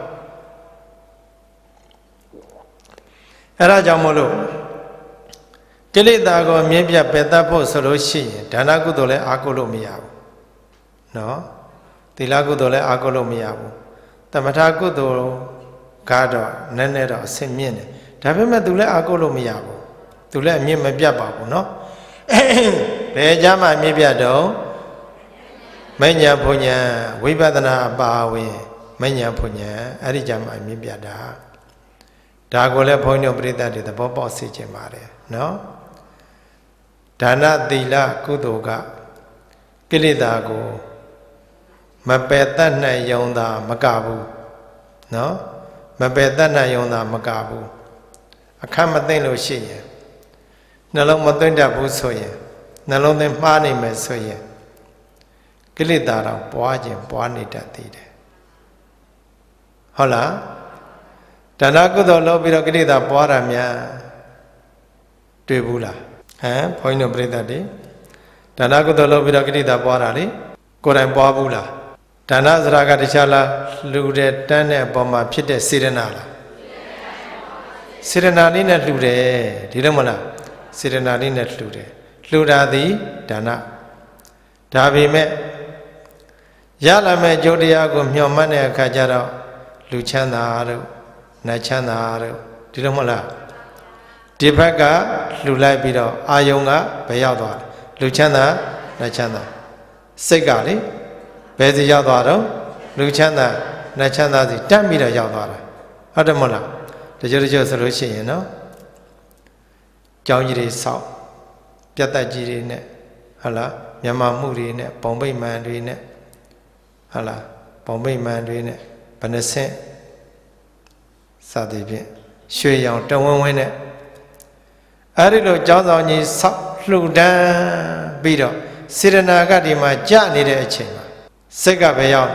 အဲ့ဒါကြောင့်မို့လို့ကိလေသာကိုမြင့်ပြတ်ပယ်တတ်ဖို့ဆိုလို့ရှိရင်ဒါနကုသိုလ်လည်းအာကုလို့မရဘူးနော်သီလကုသိုလ်လည်းအာကုလို့မရဘူးသမထကုသိုလ်ကတော့နည်းနည်းတော့အဆင့်မြင့်တယ်ဒါပေမဲ့သူလည်းအာကုလို့မရဘူးသူလည်းအမြင့်မပြတ်ပါဘူးနော်ဘယ်ကြမှာမြင့်ပြတ်တော့မဉ္ဇဉ်ဘုံညာဝိပဿနာအပါဝင်မဉ္ဇဉ်ဘုံညာအဲ့ဒီကြမှာမြင့်ပြတ်တာဒါကိုလည်းဘုန်းကြီးတို့ပရိသတ်တွေသဘောပေါက်စေချင်ပါတယ်နော်ဒါနသီလကုသိုလ်ကကိလေသာကိုမပယ်တတ်နိုင်ယုံသာမကဘူးနော်မပယ်တတ်နိုင်ယုံသာမကဘူးအခက်မသိလို့ရှိရင်နှလုံးမသွင်းတတ်ဘူးဆိုရင်နှလုံးသွင်းမှားနေမယ်ဆိုရင်ကိလေသာတော့ပွားခြင်းပွားနေတတ်သေးတယ်ဟုတ်လားဒါနကုသိုလ်လုပ်ပြီးတော့ကိလေသာပွားတာများတွေ့ဘူးလားဟမ်ဘုန်းကြီးတို့ပြိဿတွေဒါနကုသိုလ်လုပ်ပြီးတော့ကိလေသာပွားတာလေကိုယ်တိုင်ပွားဘူးလားဒါနစရာကတခြားလားလှူတဲ့တန်းတဲ့အပေါ်မှာဖြစ်တဲ့စေရနာလားစေရနာလေးနဲ့လှူတယ်ဒီလိုမလားစေရနာလေးနဲ့လှူတယ်လှူတာသည်ဒါနဒါပေမဲ့ရလာမဲ့အကျိုးတရားကိုမျှော်မှန်းတဲ့အခါကျတော့လူချမ်းသာတို့နတ်ချမ်းသာတို့ဒီလိုမဟုတ်လားဒီဘက်ကလှူလိုက်ပြီးတော့အာယုံကဘယ်ရောက်သွားလဲလူချမ်းသာနတ်ချမ်းသာစိတ်ကလေဘယ်စီရောက်သွားတော့လူချမ်းသာနတ်ချမ်းသာစီတက်ပြီးတော့ရောက်သွားတာဟုတ်တယ်မဟုတ်လားတချို့တချို့ဆိုလို့ရှိရင်နော်ကြောင်းကြီးတွေဆောက်ပြတ်တက်ကြီးတွေနဲ့ဟုတ်လားမြန်မာမှုတွေနဲ့ပုံပိတ်မှန်တွေနဲ့ဟုတ်လားပုံပိတ်မှန်တွေနဲ့ဘယ်နှဆင့်စသည်ဖြင့်ရွှေရောင်တဝင်းဝင်းနဲ့အဲ့ဒီလိုကျောင်းဆောင်ကြီးဆောက်လှူဒန်းပြီးတော့စေရနာကဒီမှာကြာနေတဲ့အချိန်မှာစိတ်ကပဲရောက်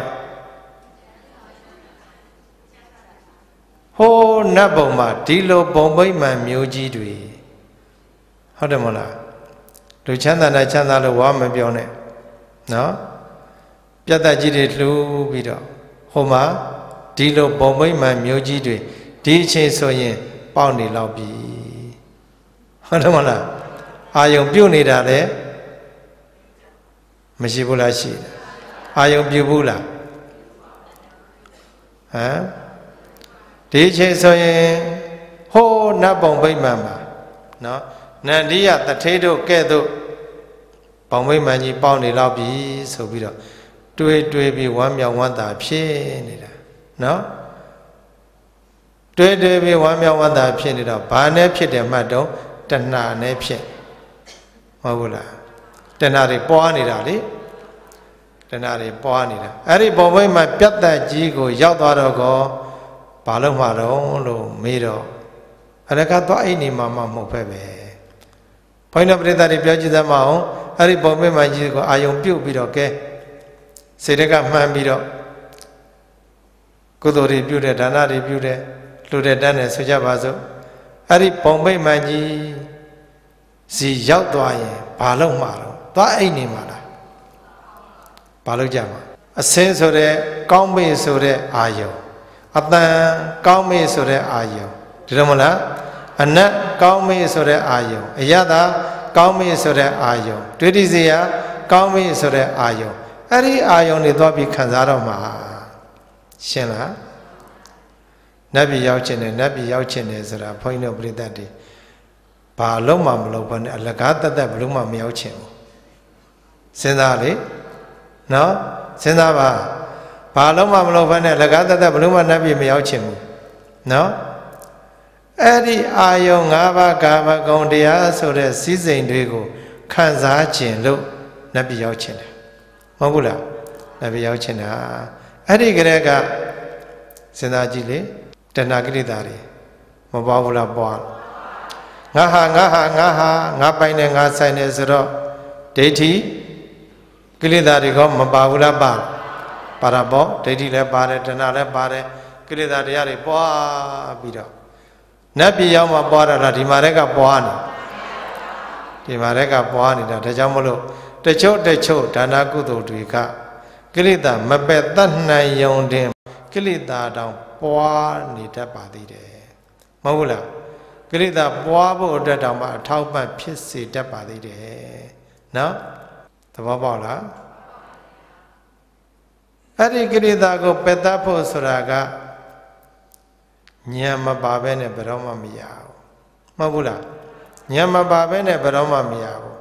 ဟိုးနတ်ဘုံမှာဒီလိုပုံပိမှန်မျိုးကြီးတွေဟုတ်တယ်မဟုတ်လားလူချမ်းသာနဲ့ချမ်းသာလို့ဝါမပြောနဲ့နော်ပြတ်သက်ကြီးတွေလှူပြီးတော့ဟိုမှာဒီလိုပုံပိမှန်မျိုးကြီးတွေဒီအချိန်ဆိုရင်ပေါက်နေလောက်ပြီဟုတ်တယ်မဟုတ်လားအာယုံပြုတ်နေတာလေမရှိဘူးလားရှိတယ်အာယုံပြုတ်ဘူးလားဟမ်ဒီချိန်ဆိုရင်ဟိုးနတ်ပုံဗိမာန်မှာနော်နန္ဒီယတထေးတို့ကဲ့သို့ပုံဗိမာန်ကြီးပေါက်နေတော့ပြီဆိုပြီးတော့တွေးတွေးပြီးဝမ်းမြောက်ဝမ်းသာဖြစ်နေတာနော်တွေးတွေးပြီးဝမ်းမြောက်ဝမ်းသာဖြစ်နေတော့ဘာနဲ့ဖြစ်တယ်မှတ်တော့တဏှာနဲ့ဖြစ်မဟုတ်ဘူးလားတဏှာတွေပွားနေတာလေတဏှာတွေပွားနေတာအဲ့ဒီပုံဗိမာန်ပြတ်သက်ကြီးကိုရောက်သွားတော့ကောဘာလို့မှတော့လို့မေးတော့အရကသွားအိနေမှာမဟုတ်ပဲပဲဘုန်းတော်ပရိသတ်တွေပြောကြည့်သမောင်းအဲ့ဒီပုံဗိမာန်ကြီးကိုအာယုံပြုတ်ပြီးတော့ကဲစေတကမှန်ပြီးတော့ကုသိုလ်တွေပြုတဲ့ဒါနတွေပြုတဲ့လူတဲ့တန်းနဲ့ဆိုကြပါစို့အဲ့ဒီပုံဗိမာန်ကြီးစီရောက်သွားရင်ဘာလို့မှာတော့သွားအိနေမှာလားဘာလို့ကြမှာအစင်းဆိုတဲ့ကောင်းမေ့ဆိုတဲ့အာယုံအတန်ကောင်းမေ့ဆိုတဲ့အာယုံဒီလိုမလားအနတ်ကောင်းမေ့ဆိုတဲ့အာယုံအယတာကောင်းမေ့ဆိုတဲ့အာယုံဒွိတိစေယကောင်းမေ့ဆိုတဲ့အာယုံအဲ့ဒီအာယုံတွေသွားပြီးခံစားတော့မှာရှင်းလားနတ်ပြည်ရောက်ခြင်းနဲ့နတ်ပြည်ရောက်ခြင်းနဲ့ဆိုတာဘုန်းကြီးတို့ပြိတ္တတွေဘာလုံးမှမလုပ်ဘဲနဲ့အလကားတက်တက်ဘလို့မှမရောက်ခြင်းဘူးစဉ်းစားလေနော်စဉ်းစားပါဘာလုံးမှမလုပ်ဘဲနဲ့အလကားတက်တက်ဘလို့မှနတ်ပြည်မရောက်ခြင်းဘူးနော်အဲ့ဒီအာယုံ၅ပါးကာမဂုဏ်တရားဆိုတဲ့စည်းစိမ်တွေကိုခံစားခြင်းလို့နတ်ပြည်ရောက်ခြင်းတယ်မဟုတ်ဘူးလားနတ်ပြည်ရောက်ခြင်းတာအဲ့ဒီကလေးကစဉ်းစားကြည့်လေတဏှာကိလေသာတွေမပွားဘူးလားပွားငါဟာငါဟာငါဟာငါပိုင်နေငါဆိုင်နေဆိုတော့ဒိဋ္ဌိကိလေသာတွေကမပါဘူးလားပါပါရပေါ့ဒိဋ္ဌိလည်းပါတယ်တဏှာလည်းပါတယ်ကိလေသာတရားတွေပွားပြီးတော့နတ်ပြည်ရောက်မှပွားတာလားဒီမှာတည်းကပွားနေဒီမှာတည်းကပွားနေတာဒါကြောင့်မလို့တချို့တချို့ဒါနကုသိုလ်တွေကကိလေသာမပယ်တတ်နိုင်ယုံတင်ကိလေသာတောင်ပွားနေတတ်ပါသေးတယ်မဟုတ်ဘူးလားကိလေသာပွားဖို့အတွက်တောင်မှအထောက်ပံ့ဖြစ်စေတတ်ပါသေးတယ်နော်သဘောပေါက်လားအဲ့ဒီကိလေသာကိုပယ်တတ်ဖို့ဆိုတာကဉာဏ်မပါဘဲနဲ့ဘယ်တော့မှမရဘူးမဟုတ်ဘူးလားဉာဏ်မပါဘဲနဲ့ဘယ်တော့မှမရဘူး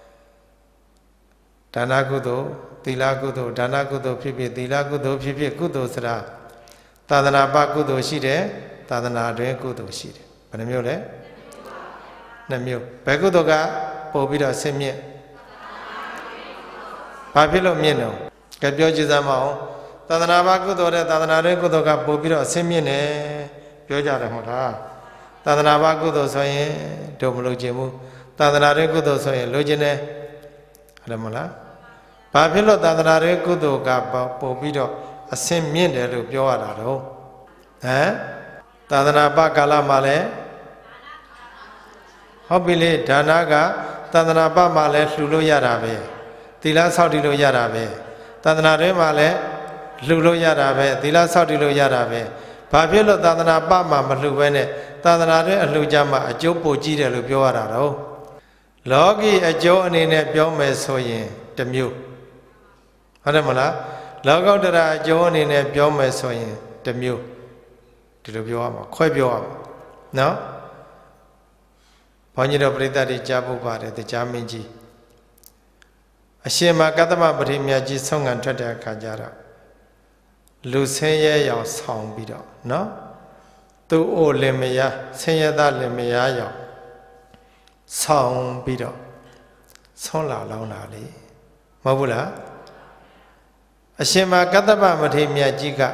ဒါနကုသိုလ်သီလကုသိုလ်ဒါနကုသိုလ်ဖြစ်ဖြစ်သီလကုသိုလ်ဖြစ်ဖြစ်ကုသိုလ်ဆိုတာသာသနာ့ဘကုသိုလ်ရှိတယ်သာသနာတွင်ကုသိုလ်ရှိတယ်ဘယ်နှမျိုးလဲနှစ်မျိုးဘယ်ကုသိုလ်ကပို့ပြီးတော့ဆင်းမြင့်ဘာဖြစ်လို့မြင့်တော့ကြပြောကြည့်စမ်းမအောင်သာသနာ့ဘကုသိုလ်နဲ့သာသနာတွင်ကုသိုလ်ကပို့ပြီးတော့ဆင်းမြင့်တယ်ပြောကြတယ်မဟုတ်လားသာသနာ့ဘကုသိုလ်ဆိုရင်တို့မလို့ခြင်းဘူးသာသနာတွင်ကုသိုလ်ဆိုရင်လိုချင်တယ်ဟုတ်တယ်မလားဘာဖြစ်လို့သာသနာ့တွင်ကုသိုလ်ကပို့ပြီးတော့အစင်မြင့်တယ်လို့ပြောရတာတော့ဟမ်သာသနာ့ဘကာလမှာလည်းဟုတ်ပြီလေဒါနကသာသနာ့ဘမှာလည်းလှူလို့ရတာပဲသီလဆောက်တည်လို့ရတာပဲသာသနာ့တွင်မှာလည်းလှူလို့ရတာပဲသီလဆောက်တည်လို့ရတာပဲဘာဖြစ်လို့သာသနာ့ဘမှာမလှူဘဲနဲ့သာသနာ့တွင်အလှူကြမှာအကျိုးပိုကြီးတယ်လို့ပြောရတာတော့လောကီအကျိုးအနေနဲ့ပြောမယ်ဆိုရင်တစ်မျိုးဟုတ်တယ်မလားလောကုတ္တရာအကျိုးအနေနဲ့ပြောမယ်ဆိုရင်တစ်မျိုးဒီလိုပြောရမှာခွဲပြောရမှာနော်ဘုန်းကြီးတို့ပြိဿတွေကြားဖို့ပါတယ်တရားမင်းကြီးအရှင်မကတ္တမပရိမြတ်ကြီးဆုံးခံထွက်တဲ့အခါကျတော့လူဆင်းရဲရောင်ဆောင်ပြီးတော့နော်သူ့အိုလင်မယားဆင်းရဲသားလင်မယားရောင်ဆောင်ပြီးတော့ဆုံးလာလောင်းတာလေမဟုတ်ဘူးလားအရှင်မကတ္တပမထေရမြတ်ကြီးက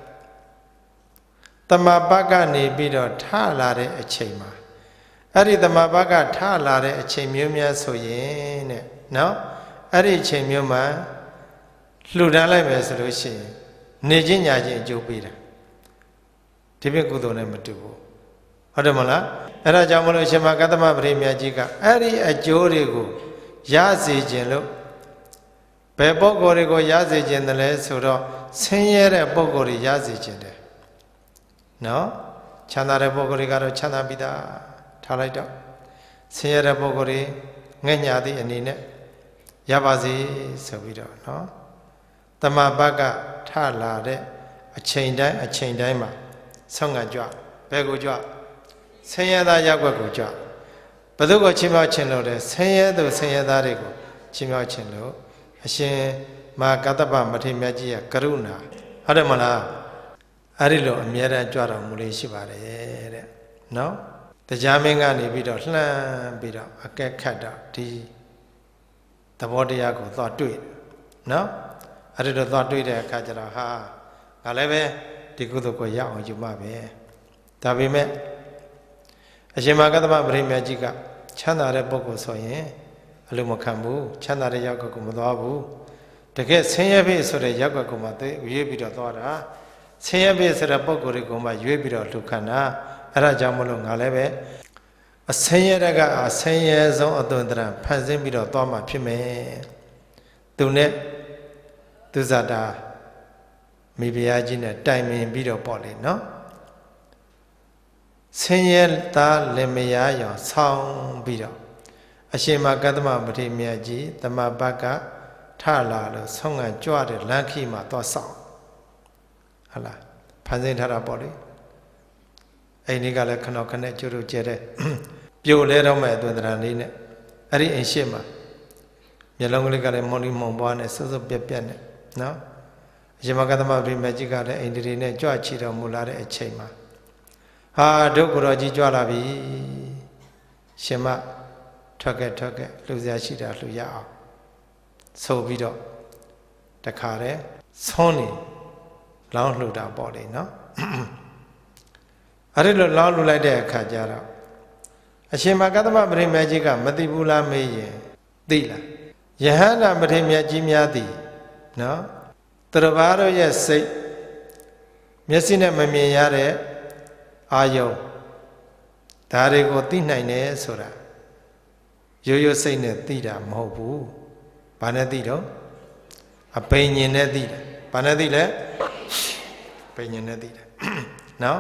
တမဘကနေပြီးတော့ထလာတဲ့အချိန်မှာအဲ့ဒီတမဘကထလာတဲ့အချိန်မျိုးများဆိုရင်တဲ့နော်အဲ့ဒီအချိန်မျိုးမှာလှူဒန်းလိုက်မယ်ဆိုလို့ရှိရင်နေချင်းညာချင်းအကျိုးပေးတာဒီပြကုသိုလ်နဲ့မတူဘူးဟုတ်တယ်မလားအဲ့ဒါကြောင့်မလို့ရှင်မကတ္တမပရိမြတ်ကြီးကအဲ့ဒီအကျိုးတွေကိုရစေခြင်းလို့ဘယ်ပုဂ္ဂိုလ်တွေကိုရစေခြင်းတလဲဆိုတော့ဆင်းရဲတဲ့ပုဂ္ဂိုလ်တွေရစေခြင်းတယ်နော်ချမ်းသာတဲ့ပုဂ္ဂိုလ်တွေကတော့ချမ်းသာပြီးသားထားလိုက်တော့ဆင်းရဲတဲ့ပုဂ္ဂိုလ်တွေငဲ့ညာသည့်အနေနဲ့ရပါစေဆိုပြီးတော့နော်တမဘတ်ကထလာတဲ့အချိန်တိုင်းအချိန်တိုင်းမှာဆောင်းငံကြွဘယ်ကိုကြွဆင်းရဲသားရောက်ွက်ကိုကြွဘယ်သူကိုချီးမြှောက်ခြင်းလို့လဲဆင်းရဲသူဆင်းရဲသားတွေကိုချီးမြှောက်ခြင်းလို့အရှင်မဟာကတ္တပမထေရမြတ်ကြီးရဲ့ကရုဏာဟုတ်တယ်မလားအဲ့ဒီလိုအမြဲတမ်းကြွတော်မူလေးရှိပါတယ်တဲ့နော်တရားမင်းကနေပြီးတော့လှမ်းပြီးတော့အကဲခတ်တော့ဒီသဘောတရားကိုသွားတွေ့နော်အဲ့ဒီတော့သွားတွေ့တဲ့အခါကျတော့ဟာငါလည်းပဲဒီကုသိုလ်ကိုရအောင်ယူမှပဲဒါပေမဲ့အရှင်မဟာကတ္တပပရိမြတ်ကြီးကချမ်းသာတဲ့ပုဂ္ဂိုလ်ဆိုရင်အလိုမခံဘူးချမ်းသာတဲ့ရောက်ကိုမသွားဘူးတကယ်ဆင်းရဲပြီဆိုတဲ့ရောက်ကိုမှရွေးပြီးတော့သွားတာဆင်းရဲပြီဆိုတဲ့ပုဂ္ဂိုလ်တွေကိုမှရွေးပြီးတော့လှူခံတာအဲ့ဒါကြောင့်မလို့ငါလည်းပဲအဆင်းရဲကအဆင်းရဲဆုံးအသွင်တရံဖန်ဆင်းပြီးတော့သွားမှဖြစ်မယ်သူနဲ့သူဇာတာမိဖုရားကြီးနဲ့တိုင်ပင်ပြီးတော့ပေါ့လေနော်ဆင်းရဲသားလင်မယားရောင်ဆောင်းပြီးတော့အရှင်မကတ္တမပတိမြတ်ကြီးတမဘတ်ကထလာလို့ဆောင်းငံကြွတဲ့လမ်းခီမှာသွားဆောင်ဟုတ်လားဖန်ဆင်းထားတာပေါ့လေအိမ်လေးကလည်းခဏခဏကျုပ်တို့ကျဲတဲ့ပြိုလဲတော့မဲ့အသွင်တရံလေးနဲ့အဲ့ဒီအိမ်ရှိမှာမျက်လုံးကလေးကလည်းမုံလီမုံပွားနဲ့စွတ်စွတ်ပြက်ပြက်နဲ့နော်အရှင်မကတ္တမပရိမြတ်ကြီးကလည်းအိမ်ဒီနဲ့ကြွချီတော်မူလာတဲ့အချိန်မှာဟာဒုက္ခရောကြီးကြွလာပြီရှင်မထွက်ခဲ့ထွက်ခဲ့လှူစရာရှိတာလှူရအောင်ဆိုပြီးတော့တခါတည်းဆုံးနေလောင်းလှူတာပေါ့လေနော်အဲ့ဒီလိုလောင်းလှူလိုက်တဲ့အခါကျတော့အရှင်မကတ္တမပရိမြတ်ကြီးကမသိဘူးလားမေးရင်သိလားယဟန္တာပရိမြတ်ကြီးများသည်နော်သူတစ်ပါးတို့ရဲ့စိတ်မျက်စိနဲ့မမြင်ရတဲ့အာယုံဒါတွေကိုသိနိုင်တယ်ဆိုတာရိုးရိုးစိတ်နဲ့သိတာမဟုတ်ဘူး။ဘာနဲ့သိတော့အပိဉ္ဉင်နဲ့သိတယ်။ဘာနဲ့သိလဲ။ပိဉ္ဉင်နဲ့သိတယ်။နော်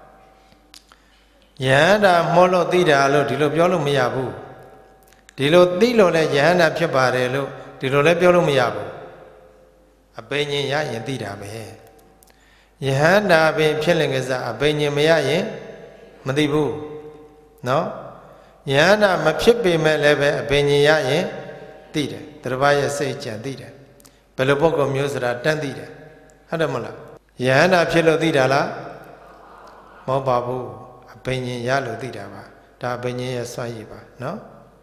ယဟန္တာမောလို့သိတာလို့ဒီလိုပြောလို့မရဘူး။ဒီလိုသိလို့လည်းယဟန္တာဖြစ်ပါတယ်လို့ဒီလိုလည်းပြောလို့မရဘူး။အပိဉ္ဉင်ရရင်သိတာပဲ။ယဟန္တာပင်ဖြစ်လင်ကစားအပိဉ္ဉင်မရရင်မသိဘူးနော်ယဟန္တာမဖြစ်ပေမဲ့လည်းပဲအပိဉ္ဉင်ရရင်သိတယ်တရဘာရဲ့စိတ်ကြံသိတယ်ဘယ်လိုပုဂ္ဂိုလ်မျိုးဆိုတာတန်းသိတယ်ဟုတ်တယ်မလားယဟန္တာဖြစ်လို့သိတာလားမဟုတ်ပါဘူးအပိဉ္ဉင်ရလို့သိတာပါဒါအပိဉ္ဉင်ရဲ့စွမ်းရည်ပါနော်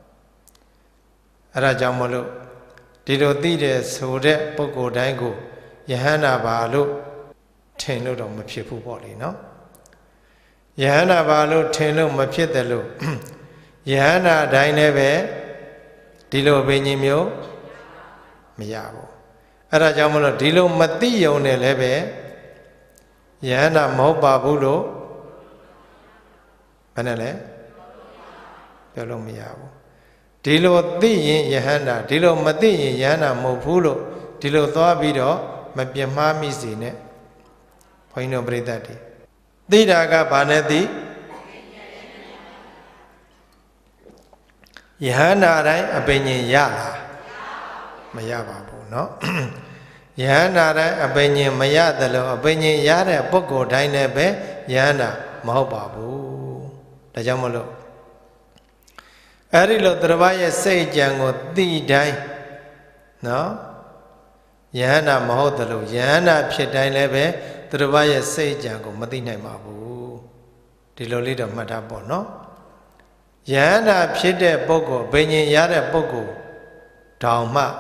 အဲ့ဒါကြောင့်မလို့ဒီလိုသိတယ်ဆိုတဲ့ပုဂ္ဂိုလ်တိုင်းကိုယဟန္တာပါလို့ထင်လို့တော့မဖြစ်ဘူးပေါ့လေနော်ယဟန္တာပါလို့ထင်လို့မဖြစ်တယ်လို့ယဟန္တာတိုင်းလည်းပဲဒီလိုဘိညာဉ်မျိုးမရဘူးအဲ့ဒါကြောင့်မလို့ဒီလိုမသိယုံနဲ့လည်းပဲယဟန္တာမဟုတ်ပါဘူးလို့ဘယ်နဲ့လဲပြောလို့မရဘူးဒီလိုသိရင်ယဟန္တာဒီလိုမသိရင်ယဟန္တာမဟုတ်ဘူးလို့ဒီလိုသွားပြီးတော့မပြတ်မှားမိစေနဲ့ဘုန်းကြီးတို့ပြိတ္တတွေသိတာကဘာနဲ့သိယဟန္တာတိုင်းအပိဉ္ဉင်ရလားမရပါဘူးเนาะယဟန္တာတိုင်းအပိဉ္ဉင်မရတယ်လို့အပိဉ္ဉင်ရတဲ့ပုဂ္ဂိုလ်တိုင်းလည်းပဲယဟန္တာမဟုတ်ပါဘူးဒါကြောင့်မလို့အဲ့ဒီလိုတရဘာရဲ့စိတ်ကြံကိုသိတိုင်းเนาะယဟန္တာမဟုတ်တယ်လို့ယဟန္တာဖြစ်တိုင်းလည်းပဲသူတစ်ပါးရဲ့စိတ်ကြံကိုမသိနိုင်ပါဘူးဒီလိုလေးတော့မှတ်ထားပေါ့နော်ယဟန္တာဖြစ်တဲ့ပုဂ္ဂိုလ်ဘိညာဉ်ရတဲ့ပုဂ္ဂိုလ်တောင်မှ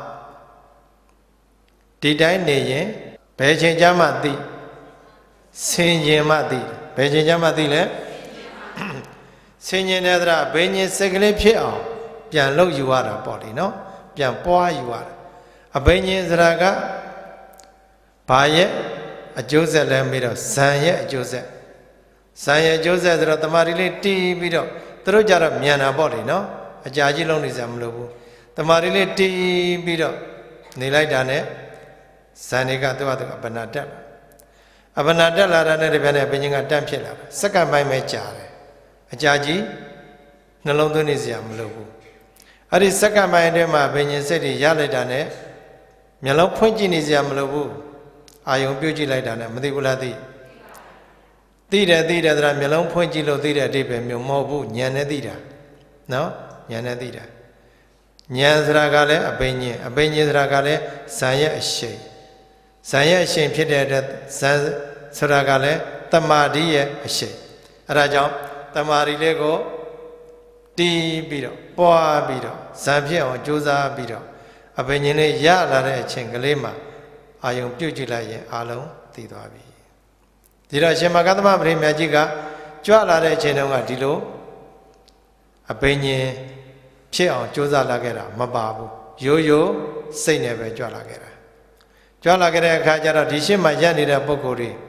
ဒီတိုင်းနေရင်ဘယ်ချိန်ကျမှသိဆင်ခြင်မှသိဘယ်ချိန်ကျမှသိလဲဆင်ခြင်တဲ့သရဘိညာဉ်စိတ်ကလေးဖြစ်အောင်ပြန်လုပ်ယူရတာပေါ့လေနော်ပြန်ပွားယူရတာအဘိညာဉ်စရာကဘာရဲ့အကျိုးဆက်လဲပြီးတော့ဇံရဲ့အကျိုးဆက်ဇံရဲ့အကျိုးဆက်ဆိုတော့တမာရီလေးတီးပြီးတော့သူတို့ကြတော့မြန်တာပေါ့လေနော်အကြာကြီးလုံးနေစရာမလိုဘူးတမာရီလေးတီးပြီးတော့နေလိုက်တာနဲ့ဇံတွေကသူ့ဟာသူအပနာတက်လာအပနာတက်လာတာနဲ့တပြိုင်နက်ဘိညာဉ်ကတန့်ဖြစ်လာတာစက္ကန့်ပိုင်းပဲကြာတယ်အကြာကြီးနှလုံးသွင်းနေစရာမလိုဘူးအဲ့ဒီစက္ကန့်ပိုင်းအတွင်းမှာဘိညာဉ်စိတ်တွေရလိုက်တာနဲ့မျက်လုံးဖွင့်ကြည့်နေစရာမလိုဘူးအာယုံပြုတ်ကြည့်လိုက်တာနဲ့မသိဘူးလားသိသိတယ်သိတယ်ဆိုတာမျက်လုံးဖွင့်ကြည့်လို့သိတဲ့အတိပဲမျိုးမဟုတ်ဘူးဉာဏ်နဲ့သိတာနော်ဉာဏ်နဲ့သိတာဉာဏ်ဆိုတာကလည်းအဘိညာဉ်အဘိညာဉ်ဆိုတာကလည်းဇာရဲ့အရှိန်ဇာရဲ့အရှိန်ဖြစ်တဲ့အတွက်ဇာဆိုတာကလည်းတမာတိရဲ့အရှိန်အဲဒါကြောင့်တမာတိလေးကိုတီးပြီးတော့ပွားပြီးတော့ဇာဖြစ်အောင်ကြိုးစားပြီးတော့အဘိညာဉ်လေးရလာတဲ့အချိန်ကလေးမှာအာယုံပြုတ်ကြည့်လိုက်ရင်အလုံးသိသွားပြီဒီတော့ရှင်မဂ္ဂသမပရိမြတ်ကြီးကကြွလာတဲ့အချိန်တုန်းကဒီလိုအဘိညာဉ်ဖြစ်အောင်ကြိုးစားလာခဲ့တာမပါဘူးရိုးရိုးစိတ်နဲ့ပဲကြွလာခဲ့တာကြွလာခဲ့တဲ့အခါကျတော့ဒီရှင်းမှာရပ်နေတဲ့ပုဂ္ဂိုလ်တွေ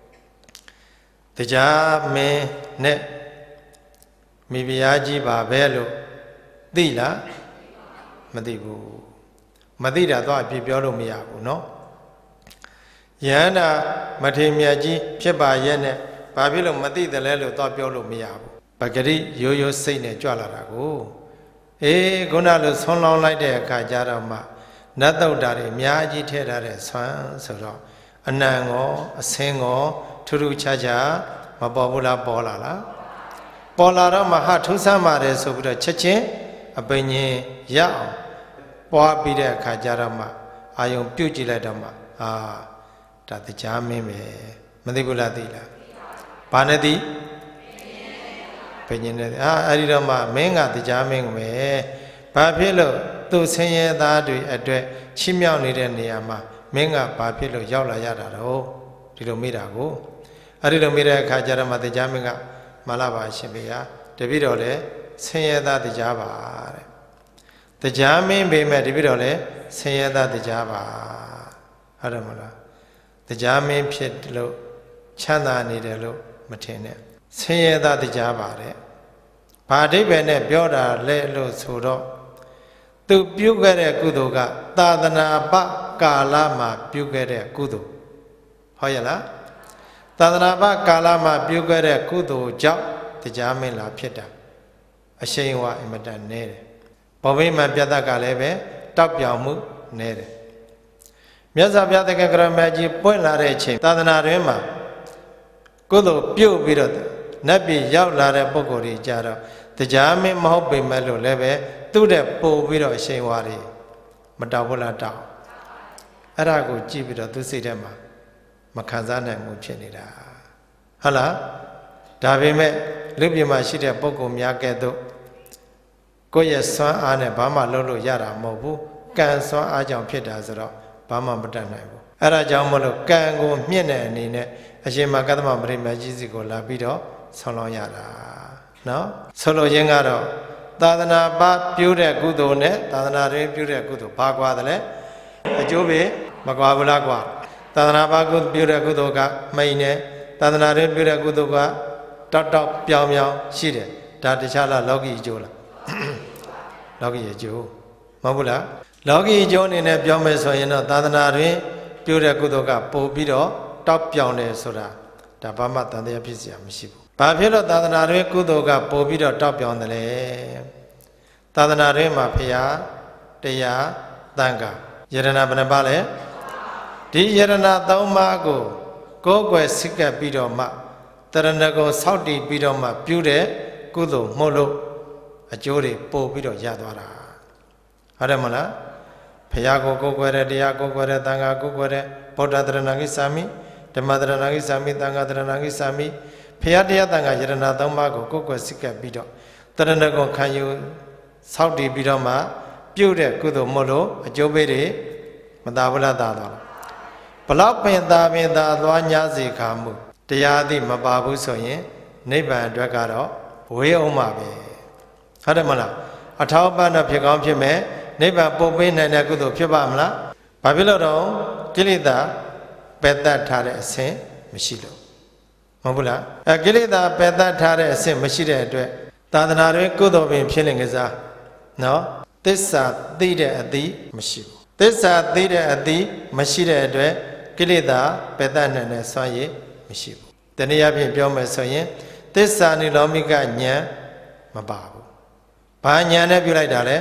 တရားမင်းနဲ့မိဖုရားကြီးပါပဲလို့သိလားမသိဘူးမသိတာတော့အပြည့်ပြောလို့မရဘူးเนาะယန္တာမထေမြတ်ကြီးဖြစ်ပါရဲ့နဲ့ဘာဖြစ်လို့မသိတယ်လဲလို့တော့ပြောလို့မရဘူးပဂရိရိုးရိုးစိတ်နဲ့ကြွလာတာကိုအေးခုနလိုဆွန်းလောင်းလိုက်တဲ့အခါကျတော့မှနတ်တုတ်တာတွေအများကြီးထည့်ထားတဲ့ဆွမ်းဆိုတော့အနံရောအစင်းရောထူးထူးခြားခြားမပေါ်ဘူးလားပေါ်လာလားပေါ်လာတော့မှဟာထူးဆန်းပါတယ်ဆိုပြီးတော့ချက်ချင်းအပင်ကြီးရအောင်ပွားပြီးတဲ့အခါကျတော့မှအာယုံပြုတ်ကြည့်လိုက်တော့မှအာဒါတရားမင်းပဲမသိဘူးလားသိလားဘာနဲ့သိဘိညာဉ်နဲ့အာအဲ့ဒီတော့မှမင်းကတရားမင်းပဲဘာဖြစ်လို့သူ့ဆင်းရဲသားတွေအတွက်ချီးမြှောက်နေတဲ့နေရာမှာမင်းကဘာဖြစ်လို့ရောက်လာရတာတော့ဒီလိုမိတာကိုအဲ့ဒီလိုမိတဲ့အခါကျတော့မှတရားမင်းကမလာပါရှင်ဗျာတပည့်တော်လည်းဆင်းရဲသားတရားပါတဲ့တရားမင်းပေမဲ့တပည့်တော်လည်းဆင်းရဲသားတရားပါဟုတ်တယ်မလားတရားမင်းဖြစ်လို့ချမ်းသာနေတယ်လို့မထင်နဲ့ဆင်းရဲသားတရားပါတဲ့ဘာအဓိပ္ပာယ်နဲ့ပြောတာလဲလို့ဆိုတော့သူပြုခဲ့တဲ့ကုသိုလ်ကသာသနာပကာလမှာပြုခဲ့တဲ့ကုသိုလ်ဟုတ်ရဲ့လားသာသနာပကာလမှာပြုခဲ့တဲ့ကုသိုလ်ကြောင့်တရားမင်းလာဖြစ်တာအရှိန်ဝအင်မတန်နဲတယ်ဘောဗိမာန်ပြတ်တတ်ကလည်းပဲတောက်ပြောင်မှုနဲတယ်မြတ်စွာဘုရားတက္ကရာမကြီးပွင့်လာတဲ့အချိန်သာသနာတွင်မှာကုသိုလ်ပြုတ်ပြီးတော့နတ်ပြည်ရောက်လာတဲ့ပုဂ္ဂိုလ်တွေကြတော့တရားမင်းမဟုတ်ပေမဲ့လို့လည်းပဲသူ့တဲ့ပို့ပြီးတော့အရှိန်ဝါတွေမတောက်ဘူးလားတောက်အဲ့ဒါကိုကြည့်ပြီးတော့သူစိတ်ထဲမှာမခံစားနိုင်မှုဖြစ်နေတာဟုတ်လားဒါပေမဲ့လူပြည်မှာရှိတဲ့ပုဂ္ဂိုလ်များကဲ့သို့ကိုယ့်ရဲ့စွမ်းအားနဲ့ဘာမှလုပ်လို့ရတာမဟုတ်ဘူးကံစွမ်းအားကြောင့်ဖြစ်တာဆိုတော့ဘာမှမတတ်နိုင်ဘူးအဲ့ဒါကြောင့်မလို့ကံကိုမြင့်တဲ့အနေနဲ့အရှင်မဂ္ဂသမပရိမတ်ကြီးစီကိုလာပြီးတော့ဆောင်းလောင်းရတာနော်ဆိုလိုခြင်းကတော့သာသနာပပြုတဲ့ကုသိုလ်နဲ့သာသနာတွင်ပြုတဲ့ကုသိုလ်ဘာကွာတယ်လဲအကျိုးပဲမကွာဘူးလားကွာသာသနာပကုပြုတဲ့ကုသိုလ်ကမိန်နဲ့သာသနာတွင်ပြုတဲ့ကုသိုလ်ကတောက်တောက်ပြောင်ပြောင်ရှိတယ်ဒါတခြားလားလောကီအကျိုးလားလောကီအကျိုးမဟုတ်ဘူးလားလောကီအကျိုးအနေနဲ့ပြောမယ်ဆိုရင်တော့သာသနာတွင်ပြုတဲ့ကုသိုလ်ကပို့ပြီးတော့တောက်ပြောင်တယ်ဆိုတာဒါဘာမှတန်တရားဖြစ်เสียမရှိဘူးဘာဖြစ်လို့သာသနာတွင်ကုသိုလ်ကပို့ပြီးတော့တောက်ပြောင်တယ်လဲသာသနာတွင်မှာဖရာတရားသံဃာယရဏဘယ်နှပါလဲဒီယရဏသုံးပါးကိုကိုယ်ွယ်စိတ်ကပ်ပြီးတော့မှတရဏဂုံဆောက်တည်ပြီးတော့မှပြုတဲ့ကုသိုလ်မှုလို့အကျိုးတွေပို့ပြီးတော့ရသွားတာဟုတ်တယ်မလားဖရာကိုကိုယ်ွယ်တဲ့တရားကိုယ်ွယ်တဲ့သံဃာကိုယ်ွယ်တဲ့ဗုဒ္ဓတရဏဂိသာမိဓမ္မတရဏဂိသာမိသံဃာတရဏဂိသာမိဖရာတရားသံဃာယရဏသုံးပါးကိုကိုယ်ွယ်စိတ်ကပ်ပြီးတော့တရဏဂုံခံယူဆောက်တည်ပြီးတော့မှပြုတဲ့ကုသိုလ်မှုလို့အကျိုးပေးတွေမသာဘူးလားသာတော့ဘလောက်ပင်သာပင်သာသွားညာစေခါမှုတရားအသိမပါဘူးဆိုရင်နိဗ္ဗာန်အတွက်ကတော့ဝေးအောင်ပါပဲဟုတ်တယ်မလားအထောက်ပံ့တော့ဖြစ်ကောင်းဖြစ်မယ်နိဗ္ဗာန်ပို့ပေးနိုင်တဲ့ကုသိုလ်ဖြစ်ပါမလားဘာဖြစ်လို့တော့ကိလေသာပယ်တတ်ထားတဲ့အဆင့်မရှိလို့မဟုတ်ဘူးလားအဲကိလေသာပယ်တတ်ထားတဲ့အဆင့်မရှိတဲ့အတွက်သာသနာတွင်ကုသိုလ်ပင်ဖြစ်လင်ကစားနော်သစ္စာသိတဲ့အသည့်မရှိဘူးသစ္စာသိတဲ့အသည့်မရှိတဲ့အတွက်ကိလေသာပယ်တတ်နိုင်တဲ့စွမ်းရည်မရှိဘူးတနည်းအားဖြင့်ပြောမယ်ဆိုရင်သစ္စာနိလောမိကဉာဏ်မပါဘူးဘာဉာဏ်နဲ့ပြုလိုက်တာလဲ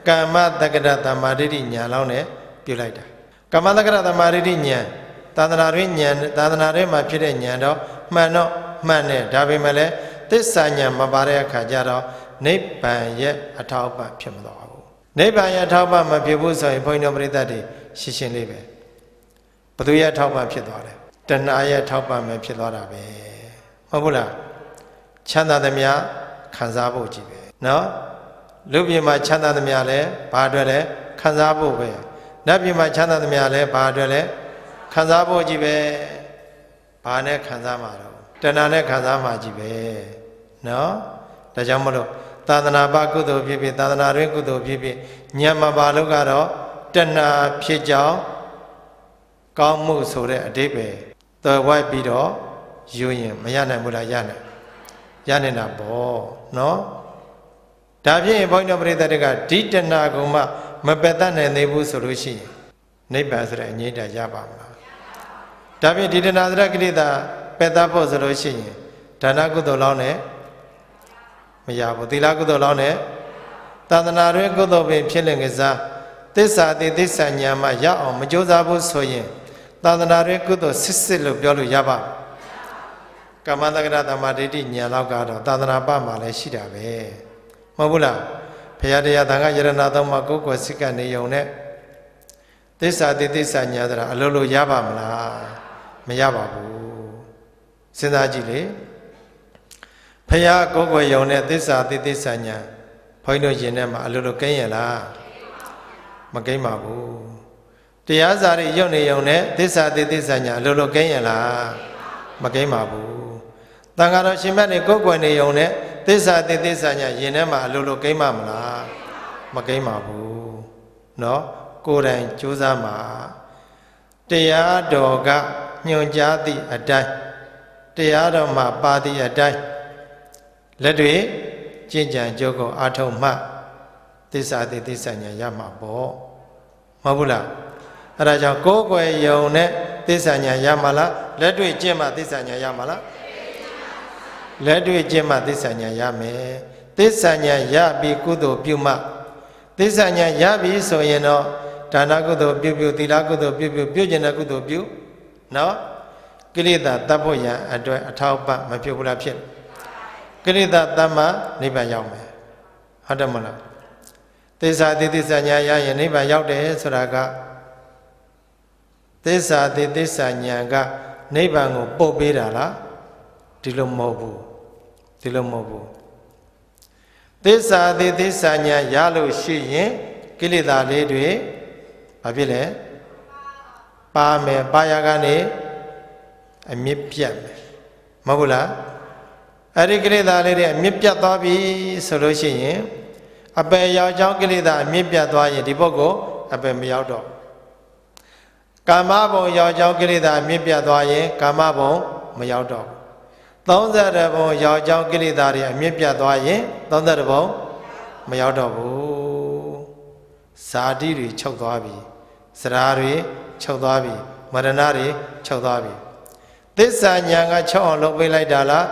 ကာမတက္ကရတမ္မာဒိဋ္ဌိဉာဏ်လောက်နဲ့ပြုလိုက်တာကာမတက္ကရတမ္မာဒိဋ္ဌိဉာဏ်သာသနာ့ရင်းဉာဏ်သာသနာ့ရင်းမှာဖြစ်တဲ့ဉာဏ်တော့မှန်တော့မှန်တယ်ဒါပေမဲ့လည်းသစ္စာဉာဏ်မပါတဲ့အခါကျတော့နိဗ္ဗာန်ရဲ့အထောက်အပံ့ဖြစ်မသွားဘူးနိဗ္ဗာန်ရဲ့အထောက်အပံ့မဖြစ်ဘူးဆိုရင်ဘုန်းကြီးတို့ပရိသတ်တွေရှင်းရှင်းလေးပဲဘသူရဲ့အထောက်အပံ့ဖြစ်သွားတယ်တဏှာရဲ့အထောက်အပံ့ပဲဖြစ်သွားတာပဲမဟုတ်ဘူးလားချမ်းသာသမျှခံစားဖို့ကြည့်ပဲနော်လူပြည်မှာချမ်းသာသမျှလဲဘာအတွက်လဲခံစားဖို့ပဲနတ်ပြည်မှာချမ်းသာသမျှလဲဘာအတွက်လဲခံစားဖို့ကြည့်ပဲဘာနဲ့ခံစားမှာတော့တဏှာနဲ့ခံစားမှာကြည့်ပဲနော်ဒါကြောင့်မလို့သာသနာ့ဘာကုသိုလ်ဖြစ်ဖြစ်သာသနာ့ရင်းကုသိုလ်ဖြစ်ဖြစ်ဉာဏ်မှာပါလို့ကတော့တဏှာဖြစ်ကြောင်းကောင်းမှုဆိုတဲ့အဓိပ္ပာယ်သွယ်ဝိုက်ပြီးတော့ယူရင်မရနိုင်ဘူးလားရနိုင်ရနေတာပေါ့နော်ဒါဖြင့်ဘုန်းကြီးတို့ပရိသတ်တွေကဒီတဏှာကုံမှမပယ်တတ်နိုင်သေးဘူးဆိုလို့ရှိရင်နိဗ္ဗာန်ဆိုတဲ့အငြိမ့်တာရပါမလားဒါဖြင့်ဒီတဏှာသရကိလေသာပယ်တတ်ဖို့ဆိုလို့ရှိရင်ဒါနကုသိုလ်လောက်နဲ့မရဘူးသီလကုသိုလ်လောက်နဲ့သာသနာ့ရင်းကုသိုလ်ပင်ဖြစ်လင်ကစားသစ္စာတိသစ္စာဉာဏ်မှရအောင်မကြိုးစားဘူးဆိုရင်သာသနာ့ရင်းကုသိုလ်စစ်စစ်လို့ပြောလို့ရပါကာမတက္ကရတမ္မာဒိဋ္ဌိဉာဏ်လောက်ကတော့သာသနာ့ပမှာလည်းရှိတာပဲမဟုတ်ဘူးလားဘုရားတရားသံဃာယရဏသုံးပါးကိုယ်ကိုယ်စိတ်ကနေုံနဲ့သစ္စာတိသစ္စာဉာဏ်ဆိုတာအလိုလိုရပါမလားမရပါဘူးစဉ်းစားကြည့်လေဘုရားကိုယ်ကိုယ်ယုံနဲ့သစ္စာတိသစ္စာဉာဏ်ဘုန်းကြီးတို့ရင်ထဲမှာအလိုလိုကိန်းရလားမကိန်းပါဘူးတရားစာတွေရုပ်နေုံနဲ့သစ္စာတိသစ္စာဉာဏ်အလိုလိုကိန်းရလားမကိန်းပါဘူးတန်ဃာတော်ရှင်မြတ်တွေကိုယ်ကိုယ်နေုံနဲ့သစ္စာတိသစ္စာဉာဏ်ရင်ထဲမှာအလိုလိုကိန်းပါမလားမကိန်းပါဘူးเนาะကိုယ်တိုင်ကြိုးစားမှာတရားတော်ကညွှန်ကြားသည့်အတိုင်းတရားတော်မှာပါသည့်အတိုင်းလက်တွေကျင့်ကြံကြိုးကိုအားထုတ်မှသစ္စာတိသစ္စာဉာဏ်ရမှာပေါ့မဟုတ်ဘူးလားအဲဒါကြောင့်ကိုယ်ကိုယ်ယုံနဲ့သစ္စာဉာဏ်ရမှာလားလက်တွေ့ကျင့်မှသစ္စာဉာဏ်ရမှာလားလက်တွေ့ကျင့်မှသစ္စာဉာဏ်ရမယ်သစ္စာဉာဏ်ရပြီးကုသိုလ်ပြုမှသစ္စာဉာဏ်ရပြီဆိုရင်တော့ဒါနကုသိုလ်ပြုပြုသီလကုသိုလ်ပြုပြုပြုကျင်တဲ့ကုသိုလ်ပြုနော်ကိလေသာတတ်ဖို့ရန်အတွက်အထောက်ပံ့မပြုတ်ဘူးလားဖြစ်ကိလေသာတတ်မှနိဗ္ဗာန်ရောက်မယ်ဟုတ်တယ်မလားသစ္စာတိသစ္စာဉာဏ်ရရင်နိဗ္ဗာန်ရောက်တယ်ဆိုတာကသစ္စာတိသစ္စာဉာဏ်ကနိဗ္ဗာန်ကိုပုတ်ပေးတာလားဒီလိုမဟုတ်ဘူးဒီလိုမဟုတ်ဘူးသစ္စာတိသစ္စာဉာဏ်ရလို့ရှိရင်ကိလေသာလေးတွေဘာဖြစ်လဲပါမယ်ပါရကနေအမြင့်ပြတ်မယ်မဟုတ်ဘူးလားအဲ့ဒီကိလေသာလေးတွေအမြင့်ပြတ်သွားပြီဆိုလို့ရှိရင်အပယ်ရောက်ကြောင်းကိလေသာအမြင့်ပြတ်သွားရင်ဒီပုဂ္ဂိုလ်အပယ်မရောက်တော့ကာမဘုံရောက်ကြောင်းကိလေသာအမြင့်ပြတ်သွားရင်ကာမဘုံမရောက်တော့သုံးဆယ်ဘုံရောက်ကြောင်းကိလေသာတွေအမြင့်ပြတ်သွားရင်သုံးဆယ်ဘုံမရောက်တော့ဘူးဇာတိတွေချုပ်သွားပြီစရာတွေချုပ်သွားပြီမရဏတွေချုပ်သွားပြီသစ္စာဉာဏ်ကချုပ်အောင်လုပ်ပေးလိုက်တာလား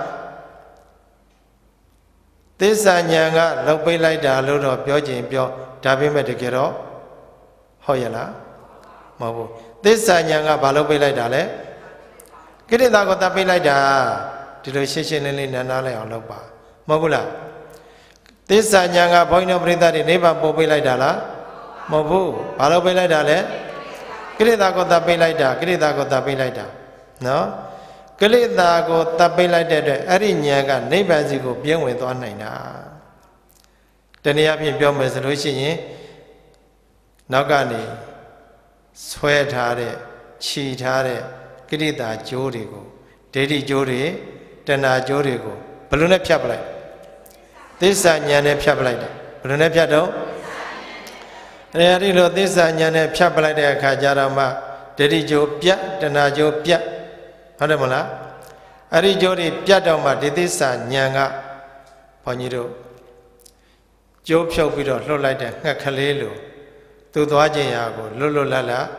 သစ္စာဉာဏ်ကလုပ်ပေးလိုက်တာလို့တော့ပြောခြင်းပြောဒါပေမဲ့တကယ်တော့ဟုတ်ရဲ့လားမဟုတ်ဘူးသစ္စာဉာဏ်ကဘာလုပ်ပေးလိုက်တာလဲကိလေသာကိုတတ်ပေးလိုက်တာဒီလိုရှင်းရှင်းလင်းလင်းနားနားလိုက်အောင်လုပ်ပါမဟုတ်ဘူးလားသစ္စာဉာဏ်ကဘုန်းကြီးတို့ပရိသတ်တွေနိဗ္ဗာန်ပို့ပေးလိုက်တာလားမဟုတ်ဘူးဘာလုပ်ပေးလိုက်တာလဲကိလေသာကိုတတ်ပေးလိုက်တာကိလေသာကိုတတ်ပေးလိုက်တာနော်ကိလေသာကိုတတ်ပေးလိုက်တဲ့အတွက်အဲ့ဒီဉာဏ်ကနိဗ္ဗာန်စီကိုပြင်းဝင်သွားနိုင်တာတနည်းအားဖြင့်ပြောမယ်ဆိုလို့ရှိရင်နောက်ကနေဆွဲထားတဲ့ခြိထားတဲ့ကိလေသာကြိုးတွေကိုဒိဋ္ဌိကြိုးတွေတဏှာကြိုးတွေကိုဘယ်လိုနဲ့ဖြတ်ပလိုက်သစ္စာဉာဏ်နဲ့ဖြတ်ပလိုက်တယ်ဘယ်လိုနဲ့ဖြတ်တော့အဲဒီလိုသစ္စာဉာဏ်နဲ့ဖြတ်ပလိုက်တဲ့အခါကျတော့မှဒိဋ္ဌိကြိုးပြတ်တဏှာကြိုးပြတ်ဟုတ်တယ်မလားအဲ့ဒီကြိုးတွေပြတ်တော့မှဒီသစ္စာဉာဏ်ကဘုန်းကြီးတို့ကြိုးဖြုတ်ပြီးတော့လှုပ်လိုက်တဲ့ငှက်ကလေးလိုသူသွားခြင်းရာကိုလွတ်လွတ်လပ်လပ်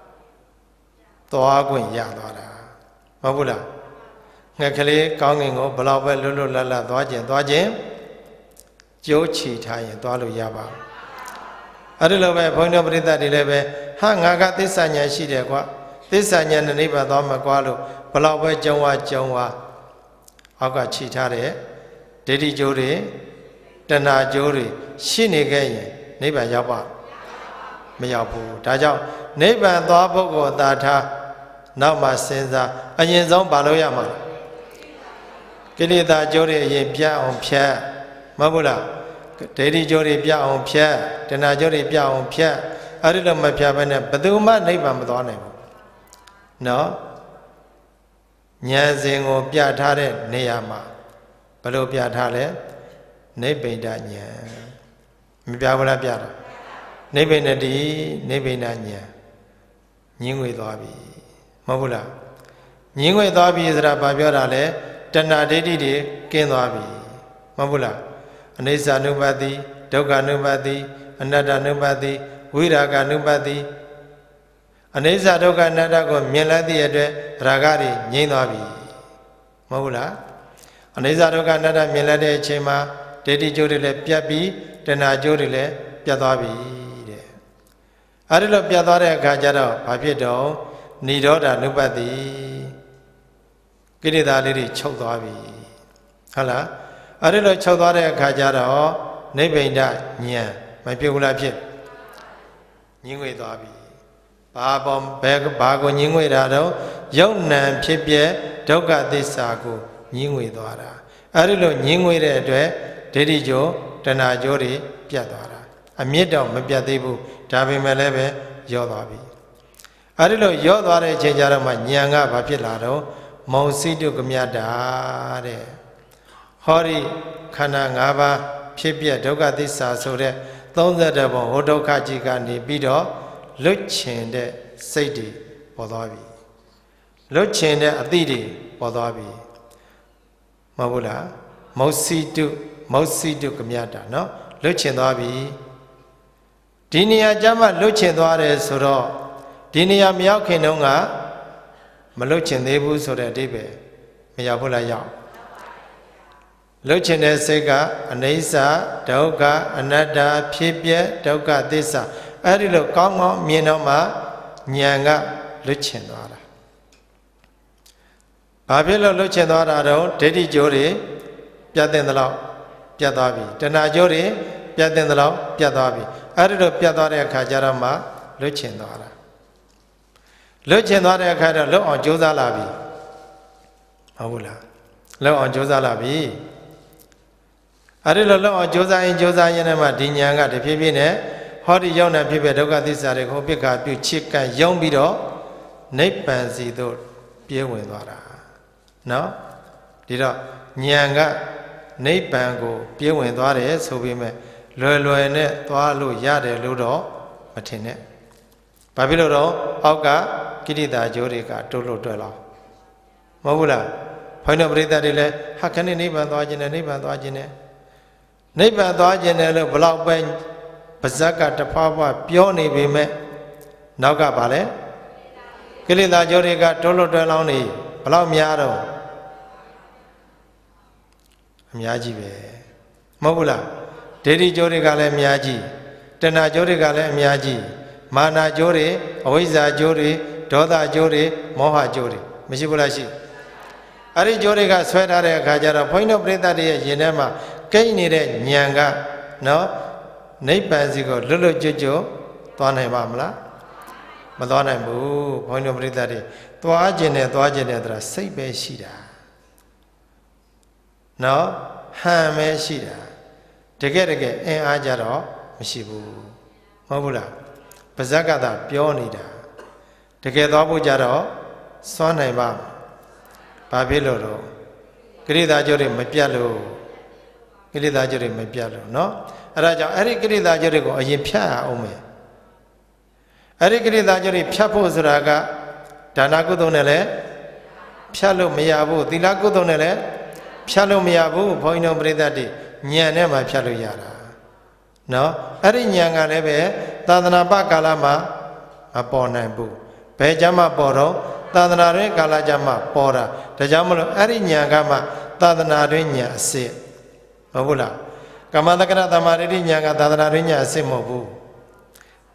သွားခွင့်ရသွားတာမဟုတ်ဘူးလားငှက်ကလေးကောင်းငင်ကိုဘလောက်ပဲလွတ်လွတ်လပ်လပ်သွားခြင်းသွားခြင်းကြိုးချီထားရင်သွားလို့ရပါမအဲ့ဒီလိုပဲဘုန်းတော်ပရိသတ်တွေလည်းပဲဟာငါကသစ္စာဉာဏ်ရှိတယ်ကွာသစ္စာဉာဏ်နဲ့နိဗ္ဗာန်သွားမှာကွာလို့ဘလောက်ပဲကြုံဝကြုံဝအောက်ကခြိထားတဲ့ဒိဋ္ဌိကျိုးတွေတဏှာကျိုးတွေရှိနေခဲ့ရင်နိဗ္ဗာန်ရောက်ပါမရောက်ဘူးဒါကြောင့်နိဗ္ဗာန်သွားဖို့ကိုသာထားနောက်မှစဉ်းစားအရင်ဆုံးဘာလို့ရမှာကိလေသာကျိုးတွေအရင်ပြတ်အောင်ဖြတ်မဟုတ်ဘူးလားဒိဋ္ဌိကျိုးတွေပြတ်အောင်ဖြတ်တဏှာကျိုးတွေပြတ်အောင်ဖြတ်အဲ့ဒီလိုမဖြတ်ဘဲနဲ့ဘယ်သူမှနိဗ္ဗာန်မသွားနိုင်ဘူးနော်ဉာဏ်စဉ်ကိုပြထားတဲ့နေရာမှာဘယ်လိုပြထားလဲနိဗ္ဗိဒဉာဏ်မပြဘူးလားပြတာနိဗ္ဗိနတိနိဗ္ဗိနဉာဏ်ညင်းငွေသွားပြီမဟုတ်ဘူးလားညင်းငွေသွားပြီဆိုတာဘာပြောတာလဲတဏှာဒိဋ္ဌိတွေကင်းသွားပြီမဟုတ်ဘူးလားအနိစ္စ ानु ပတ္တိဒုက္ခ ानु ပတ္တိအနတ္တ ानु ပတ္တိဝိရာဂ ानु ပတ္တိအနိစ္စဒုက္ခအနတ္တကိုမြင်လိုက်တဲ့အတွက်ရာဂတွေငြိမ်းသွားပြီမဟုတ်ဘူးလားအနိစ္စဒုက္ခအနတ္တမြင်လိုက်တဲ့အချိန်မှာဒိဋ္ဌိကျိုးတွေလည်းပြတ်ပြီးတဏှာကျိုးတွေလည်းပြတ်သွားပြီတဲ့အဲဒီလိုပြတ်သွားတဲ့အခါကျတော့ဘာဖြစ်တော့និရောဓ ानु ပတ္တိကိလေသာလေးတွေချုပ်သွားပြီဟုတ်လားအဲဒီလိုချုပ်သွားတဲ့အခါကျတော့နိဗ္ဗိဒဉာဏ်မဖြစ်ဘူးလားဖြစ်ညင်းငွေသွားပြီဘာပေါ်ဘယ်ဘာကိုညင်းငွေတာတော့ယုံနံဖြစ်ပြဒုက္ခသစ္စာကိုညင်းငွေသွားတာအဲဒီလိုညင်းငွေတဲ့အတွက်ဒိဋ္ဌိကျိုးတဏှာကျိုးတွေပြတ်သွားတာအမြင့်တော့မပြတ်သေးဘူးဒါပေမဲ့လည်းပဲရော့သွားပြီအဲဒီလိုရော့သွားတဲ့အချိန်ကျတော့မှဉာဏ်ကဘာဖြစ်လာတော့မောစိတုကမြတ်တာတဲ့ဟောဒီခန္ဓာ၅ပါးဖြစ်ပြဒုက္ခသစ္စာဆိုတဲ့သုံးဆယ်တပုံဟိုဒုက္ခကြီးကနေပြီးတော့လွတ်ချင်တဲ့စိတ်တွေပေါ်သွားပြီလွတ်ချင်တဲ့အသည့်တွေပေါ်သွားပြီမဟုတ်ဘူးလားမောစိတုမောစိတုကမြတ်တာနော်လွတ်ချင်သွားပြီဒီနေရာကျမှလွတ်ချင်သွားတယ်ဆိုတော့ဒီနေရာမရောက်ခင်တုန်းကမလွတ်ချင်သေးဘူးဆိုတဲ့အဓိပ္ပာယ်မရောက်ဘူးလားရောက်လွတ်ချင်တဲ့စိတ်ကအနိစ္စဒုက္ခအနတ္တဖြစ်ပြဒုက္ခသစ္စာအဲ့ဒီလိုကောင်းကောင်းမြင်တော့မှဉာဏ်ကလွတ်ချင်သွားတာဘာဖြစ်လို့လွတ်ချင်သွားတာတော့ဒိဋ္ဌိကျိုးတွေပြတ်တဲ့သလောက်ပြတ်သွားပြီတဏှာကျိုးတွေပြတ်တဲ့သလောက်ပြတ်သွားပြီအဲ့ဒီလိုပြတ်သွားတဲ့အခါကျတော့မှလွတ်ချင်သွားတာလွတ်ချင်သွားတဲ့အခါတော့လွတ်အောင်ကြိုးစားလာပြီဟုတ်ဘူးလားလွတ်အောင်ကြိုးစားလာပြီအဲ့ဒီလိုလွတ်အောင်ကြိုးစားရင်ကြိုးစားရင်လည်းမှဒီဉာဏ်ကတဖြည်းဖြည်းနဲ့ဟောဒီရောက်နေဖြစ်ဖြစ်ဒုက္ခသစ္စာတွေကိုပြစ်ခါပြုချစ်ကပ်ယုံပြီးတော့နိဗ္ဗာန်စီသို့ပြေးဝင်သွားတာနော်ဒီတော့ဉာဏ်ကနိဗ္ဗာန်ကိုပြေးဝင်သွားတယ်ဆိုပြီးမဲ့လွယ်လွယ်နဲ့သွားလို့ရတယ်လို့တော့မထင်နဲ့ဘာဖြစ်လို့တော့အောက်ကကိရိတာကျိုးတွေကတိုးလို့တွဲလောက်မဟုတ်ဘူးလားဘုန်းတော်ပရိသတ်တွေလည်းဟာခဏနိဗ္ဗာန်သွားခြင်းနဲ့နိဗ္ဗာန်သွားခြင်းနဲ့နိဗ္ဗာန်သွားခြင်းနဲ့လို့ဘလောက်ပဲပါဇက်ကတဖွာဖွာပြောနေပေမဲ့နောက်ကပါလေကိလေသာကျိုးတွေကတိုးလို့တွဲလောင်းနေဘလောက်များတော့အများကြီးပဲမဟုတ်ဘူးလားဒိဋ္ဌိကျိုးတွေကလည်းအများကြီးတဏှာကျိုးတွေကလည်းအများကြီးမာနကျိုးတွေအဝိဇ္ဇာကျိုးတွေဒေါသကျိုးတွေမောဟကျိုးတွေမရှိဘူးလားရှိအဲ့ဒီကျိုးတွေကဆွဲထားတဲ့အခါကျတော့ဘုန်းတော်ပရိသတ်တွေရဲ့ယင်ထဲမှာကိန်းနေတဲ့ဉာဏ်ကနော်နိဗ္ဗာန်စီကိုလွတ်လွတ်ကျွတ်ကျွတ်သွားနိုင်ပါမလားမသွားနိုင်ဘူးဘုန်းတော်ပရိသတ်တွေသွားခြင်းနဲ့သွားခြင်းနဲ့ဆိုတာစိတ်ပဲရှိတာနော်ဟန်ပဲရှိတာတကယ်တကယ်အင်အားကြတော့မရှိဘူးမဟုတ်ဘူးလားပါဇက်ကသာပြောနေတာတကယ်သွားဖို့ကြတော့စွမ်းနိုင်ပါဘာဖြစ်လို့တော့ကိရိတာကျိုးတွေမပြတ်လို့ကိရိတာကျိုးတွေမပြတ်လို့နော်အဲဒါကြောင့်အဲ့ဒီကိရိတာကျိုးတွေကိုအရင်ဖြတ်အောင်မယ်အဲ့ဒီကိရိတာကျိုးတွေဖြတ်ဖို့ဆိုတာကဒါနကုသိုလ်နဲ့လည်းဖြတ်လို့မရဘူးသီလကုသိုလ်နဲ့လည်းဖြတ်လို့မရဘူးဘုန်းကြီးတို့ပရိသတ်တွေဉာဏ်နဲ့မှဖြတ်လို့ရတာနော်အဲ့ဒီဉာဏ်ကလည်းပဲသာသနာ့ပကာလမှာမပေါ်နိုင်ဘူးဘယ်ကြမှာပေါ်တော့သာသနာ့တွင်ကာလကြမှာပေါ်တာဒါကြောင့်မလို့အဲ့ဒီဉာဏ်ကမှသာသနာ့တွင်ဉာဏ်အစစ်မဟုတ်ဘူးလားကမ္မတက္ကရသမာဓိဉာဏ်ကသာသနာ့တွင်ဉာဏ်အစစ်မဟုတ်ဘူး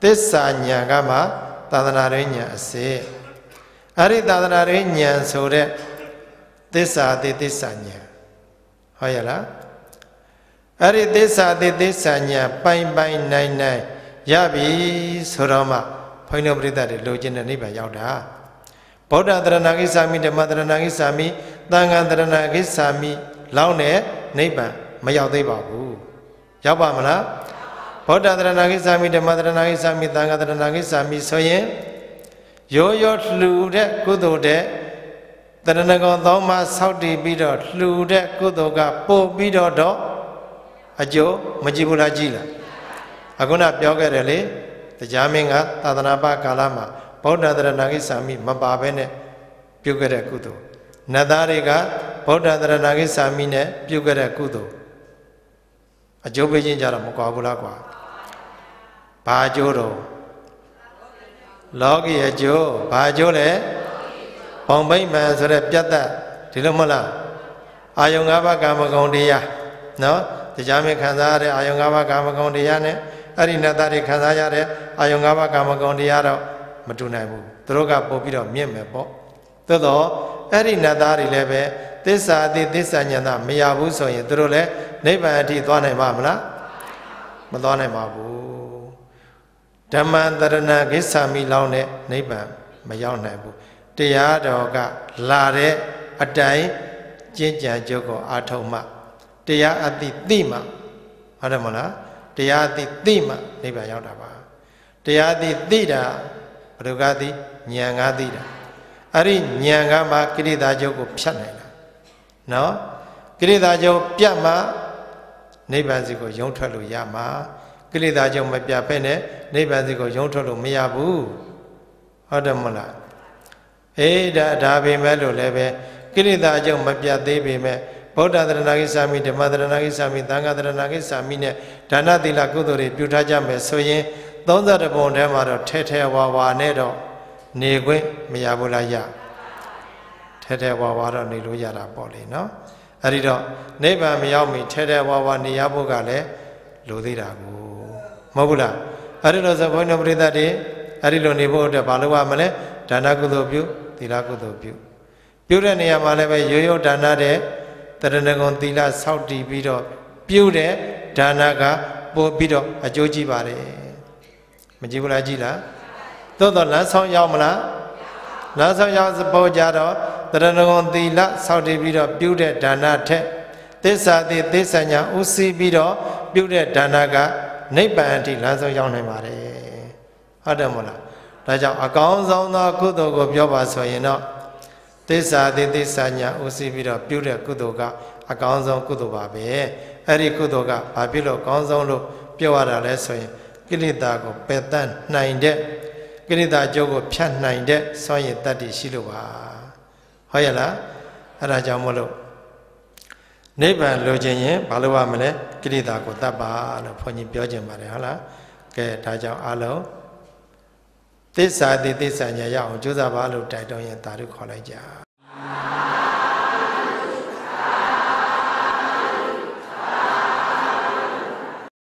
သစ္စာဉာဏ်ကမှသာသနာရေးဉာဏ်အစစ်အဲ့ဒီသာသနာရေးဉာဏ်ဆိုတဲ့သစ္စာတိသစ္စာဉာဏ်ဟုတ်ရဲ့လားအဲ့ဒီသစ္စာတိသစ္စာဉာဏ်ပိုင်ပိုင်နိုင်နိုင်ရပြီဆိုတော့မှဘုန်းတော်ပရိသတ်တွေလိုချင်တဲ့နိဗ္ဗာန်ရောက်တာဗုဒ္ဓတရဏဂိသာမိဓမ္မတရဏဂိသာမိသံဃာတရဏဂိသာမိလောက်နဲ့နိဗ္ဗာန်မရောက်သေးပါဘူးရောက်ပါမလားဗုဒ္ဓတရဏဂိသာမိဓမ္မတရဏဂိသာမိသံဃာတရဏဂိသာမိဆိုရင်ရိုးရိုးလှူတဲ့ကုသိုလ်တဲ့တရဏဂုံသုံးပါးဆောက်တည်ပြီးတော့လှူတဲ့ကုသိုလ်ကပို့ပြီးတော့တော့အကျိုးမကြည့်ဘူးလားကြည့်လားအခုနပြောခဲ့တယ်လေတရားမင်းကသာသနာ့ဘကာလမှာဗုဒ္ဓတရဏဂိသာမိမပါဘဲနဲ့ပြုခဲ့တဲ့ကုသိုလ်နတ်သားတွေကဗုဒ္ဓတရဏဂိသာမိနဲ့ပြုခဲ့တဲ့ကုသိုလ်အကျိုးပေးခြင်းကြတော့မကွာဘူးလားကွာဘာအကျိုးတော့လောကီအကျိုးဘာအကျိုးလဲဘုံဗိမာန်ဆိုတဲ့ပြတ်သက်ဒီလိုမဟုတ်လားအာယုံ၅ပါးကာမဂုဏ်တရားနော်တရားမင်းခံစားရတဲ့အာယုံ၅ပါးကာမဂုဏ်တရားနဲ့အဲ့ဒီနတ်သားတွေခံစားရတဲ့အာယုံ၅ပါးကာမဂုဏ်တရားတော့မတူနိုင်ဘူးသူတို့ကပို့ပြီးတော့မြင့်မယ်ပေါ့သို့တော့အဲ့ဒီနတ်သားတွေလည်းပဲသစ္စာတိသစ္စာဉာဏ်သာမရဘူးဆိုရင်သူတို့လည်းနိဗ္ဗာန်အထိသွားနိုင်ပါမလားမသွားနိုင်ပါဘူးဓမ္မံတရဏဂိသာမိလောင်းနဲ့နိဗ္ဗာန်မရောက်နိုင်ဘူးတရားတော်ကလာတဲ့အတိုင်းကျင့်ကြံကြုတ်ကိုအာထုံမှတရားအတိသိမှဟုတ်တယ်မလားတရားအတိသိမှနိဗ္ဗာန်ရောက်တာပါတရားအတိသိတာဘယ်လိုကသိဉာဏ်ကသိတာအဲ့ဒီဉာဏ်ကမှကိရိတာကြုတ်ကိုဖြတ်နိုင်တာနော်ကိရိတာကြုတ်ပြတ်မှနိဗ္ဗာန်စီကိုရုံထွက်လို့ရမှာကိလေသာကြောင့်မပြတ်ဖဲနဲ့နိဗ္ဗာန်စီကိုရုံထွက်လို့မရဘူးဟုတ်တယ်မလားအေးဒါဒါပေမဲ့လို့လည်းပဲကိလေသာကြောင့်မပြတ်သေးပေမဲ့ဗုဒ္ဓတရဏဂိသာမိဓမ္မတရဏဂိသာမိသံဃာတရဏဂိသာမိနဲ့ဒါနသီလကုသိုလ်တွေပြုထားကြမယ်ဆိုရင်သုံးဆယ်ပုံထဲမှာတော့ထဲထဲဝါဝါနဲ့တော့နေခွင့်မရဘူးလားရထဲထဲဝါဝါတော့နေလို့ရတာပေါ့လေနော်အဲ့ဒီတော့နိဗ္ဗာန်မရောက်မီထဲထဲဝါဝါနေရဖို့ကလည်းလိုသေးတာကိုမဟုတ်ဘူးလားအဲ့ဒီလိုဆိုဘုန်းတော်ပရိသတ်တွေအဲ့ဒီလိုနေဖို့အတွက်ဘာလို့ရမလဲဒါနကုသိုလ်ပြုသီလကုသိုလ်ပြုပြုတဲ့နေရာမှာလည်းပဲရိုးရိုးဒါနတဲ့တရဏဂုံသီလဆောက်တည်ပြီးတော့ပြုတဲ့ဒါနကပို့ပြီးတော့အကျိုးကြီးပါတယ်မကြည့်ဘူးလားကြည့်လားသို့တော့လမ်းဆောင်ရောက်မလားလမ်းဆောင်ရောက်ပေါ်ကြတော့တရဏဂုံသီလဆောက်တည်ပြီးတော့ပြုတဲ့ဒါနထက်သစ္စာတိသစ္စာညာဥသိပြီးတော့ပြုတဲ့ဒါနကနိဗ္ဗာန်အထိလမ်းဆုံးရောက်နိုင်ပါတယ်ဟုတ်တယ်မဟုတ်လားဒါကြောင့်အကောင်းဆုံးသောကုသိုလ်ကိုပြောပါဆိုရင်တော့သစ္စာတိသစ္စာညာဥသိပြီးတော့ပြုတဲ့ကုသိုလ်ကအကောင်းဆုံးကုသိုလ်ပါပဲအဲ့ဒီကုသိုလ်ကဘာဖြစ်လို့အကောင်းဆုံးလို့ပြောရတာလဲဆိုရင်ကိလေသာကိုပယ်တတ်နိုင်တဲ့ကိလေသာအကျိုးကိုဖြတ်နိုင်တဲ့စွမ်းရည်တတ္တိရှိလို့ပါဟုတ်ရဲ့လားအဲ့ဒါကြောင့်မို့လို့နိဗ္ဗာန်လိုချင်ရင်ဘာလို့ရမလဲကိလေသာကိုတတ်ပါလို့ဘုန်းကြီးပြောခြင်းပါတယ်ဟုတ်လားကဲဒါကြောင့်အားလုံးသစ္စာတိသစ္စာညာရအောင်ကြိုးစားပါလို့တိုက်တွန်းရင်သာဓုခေါ်လိုက်ကြ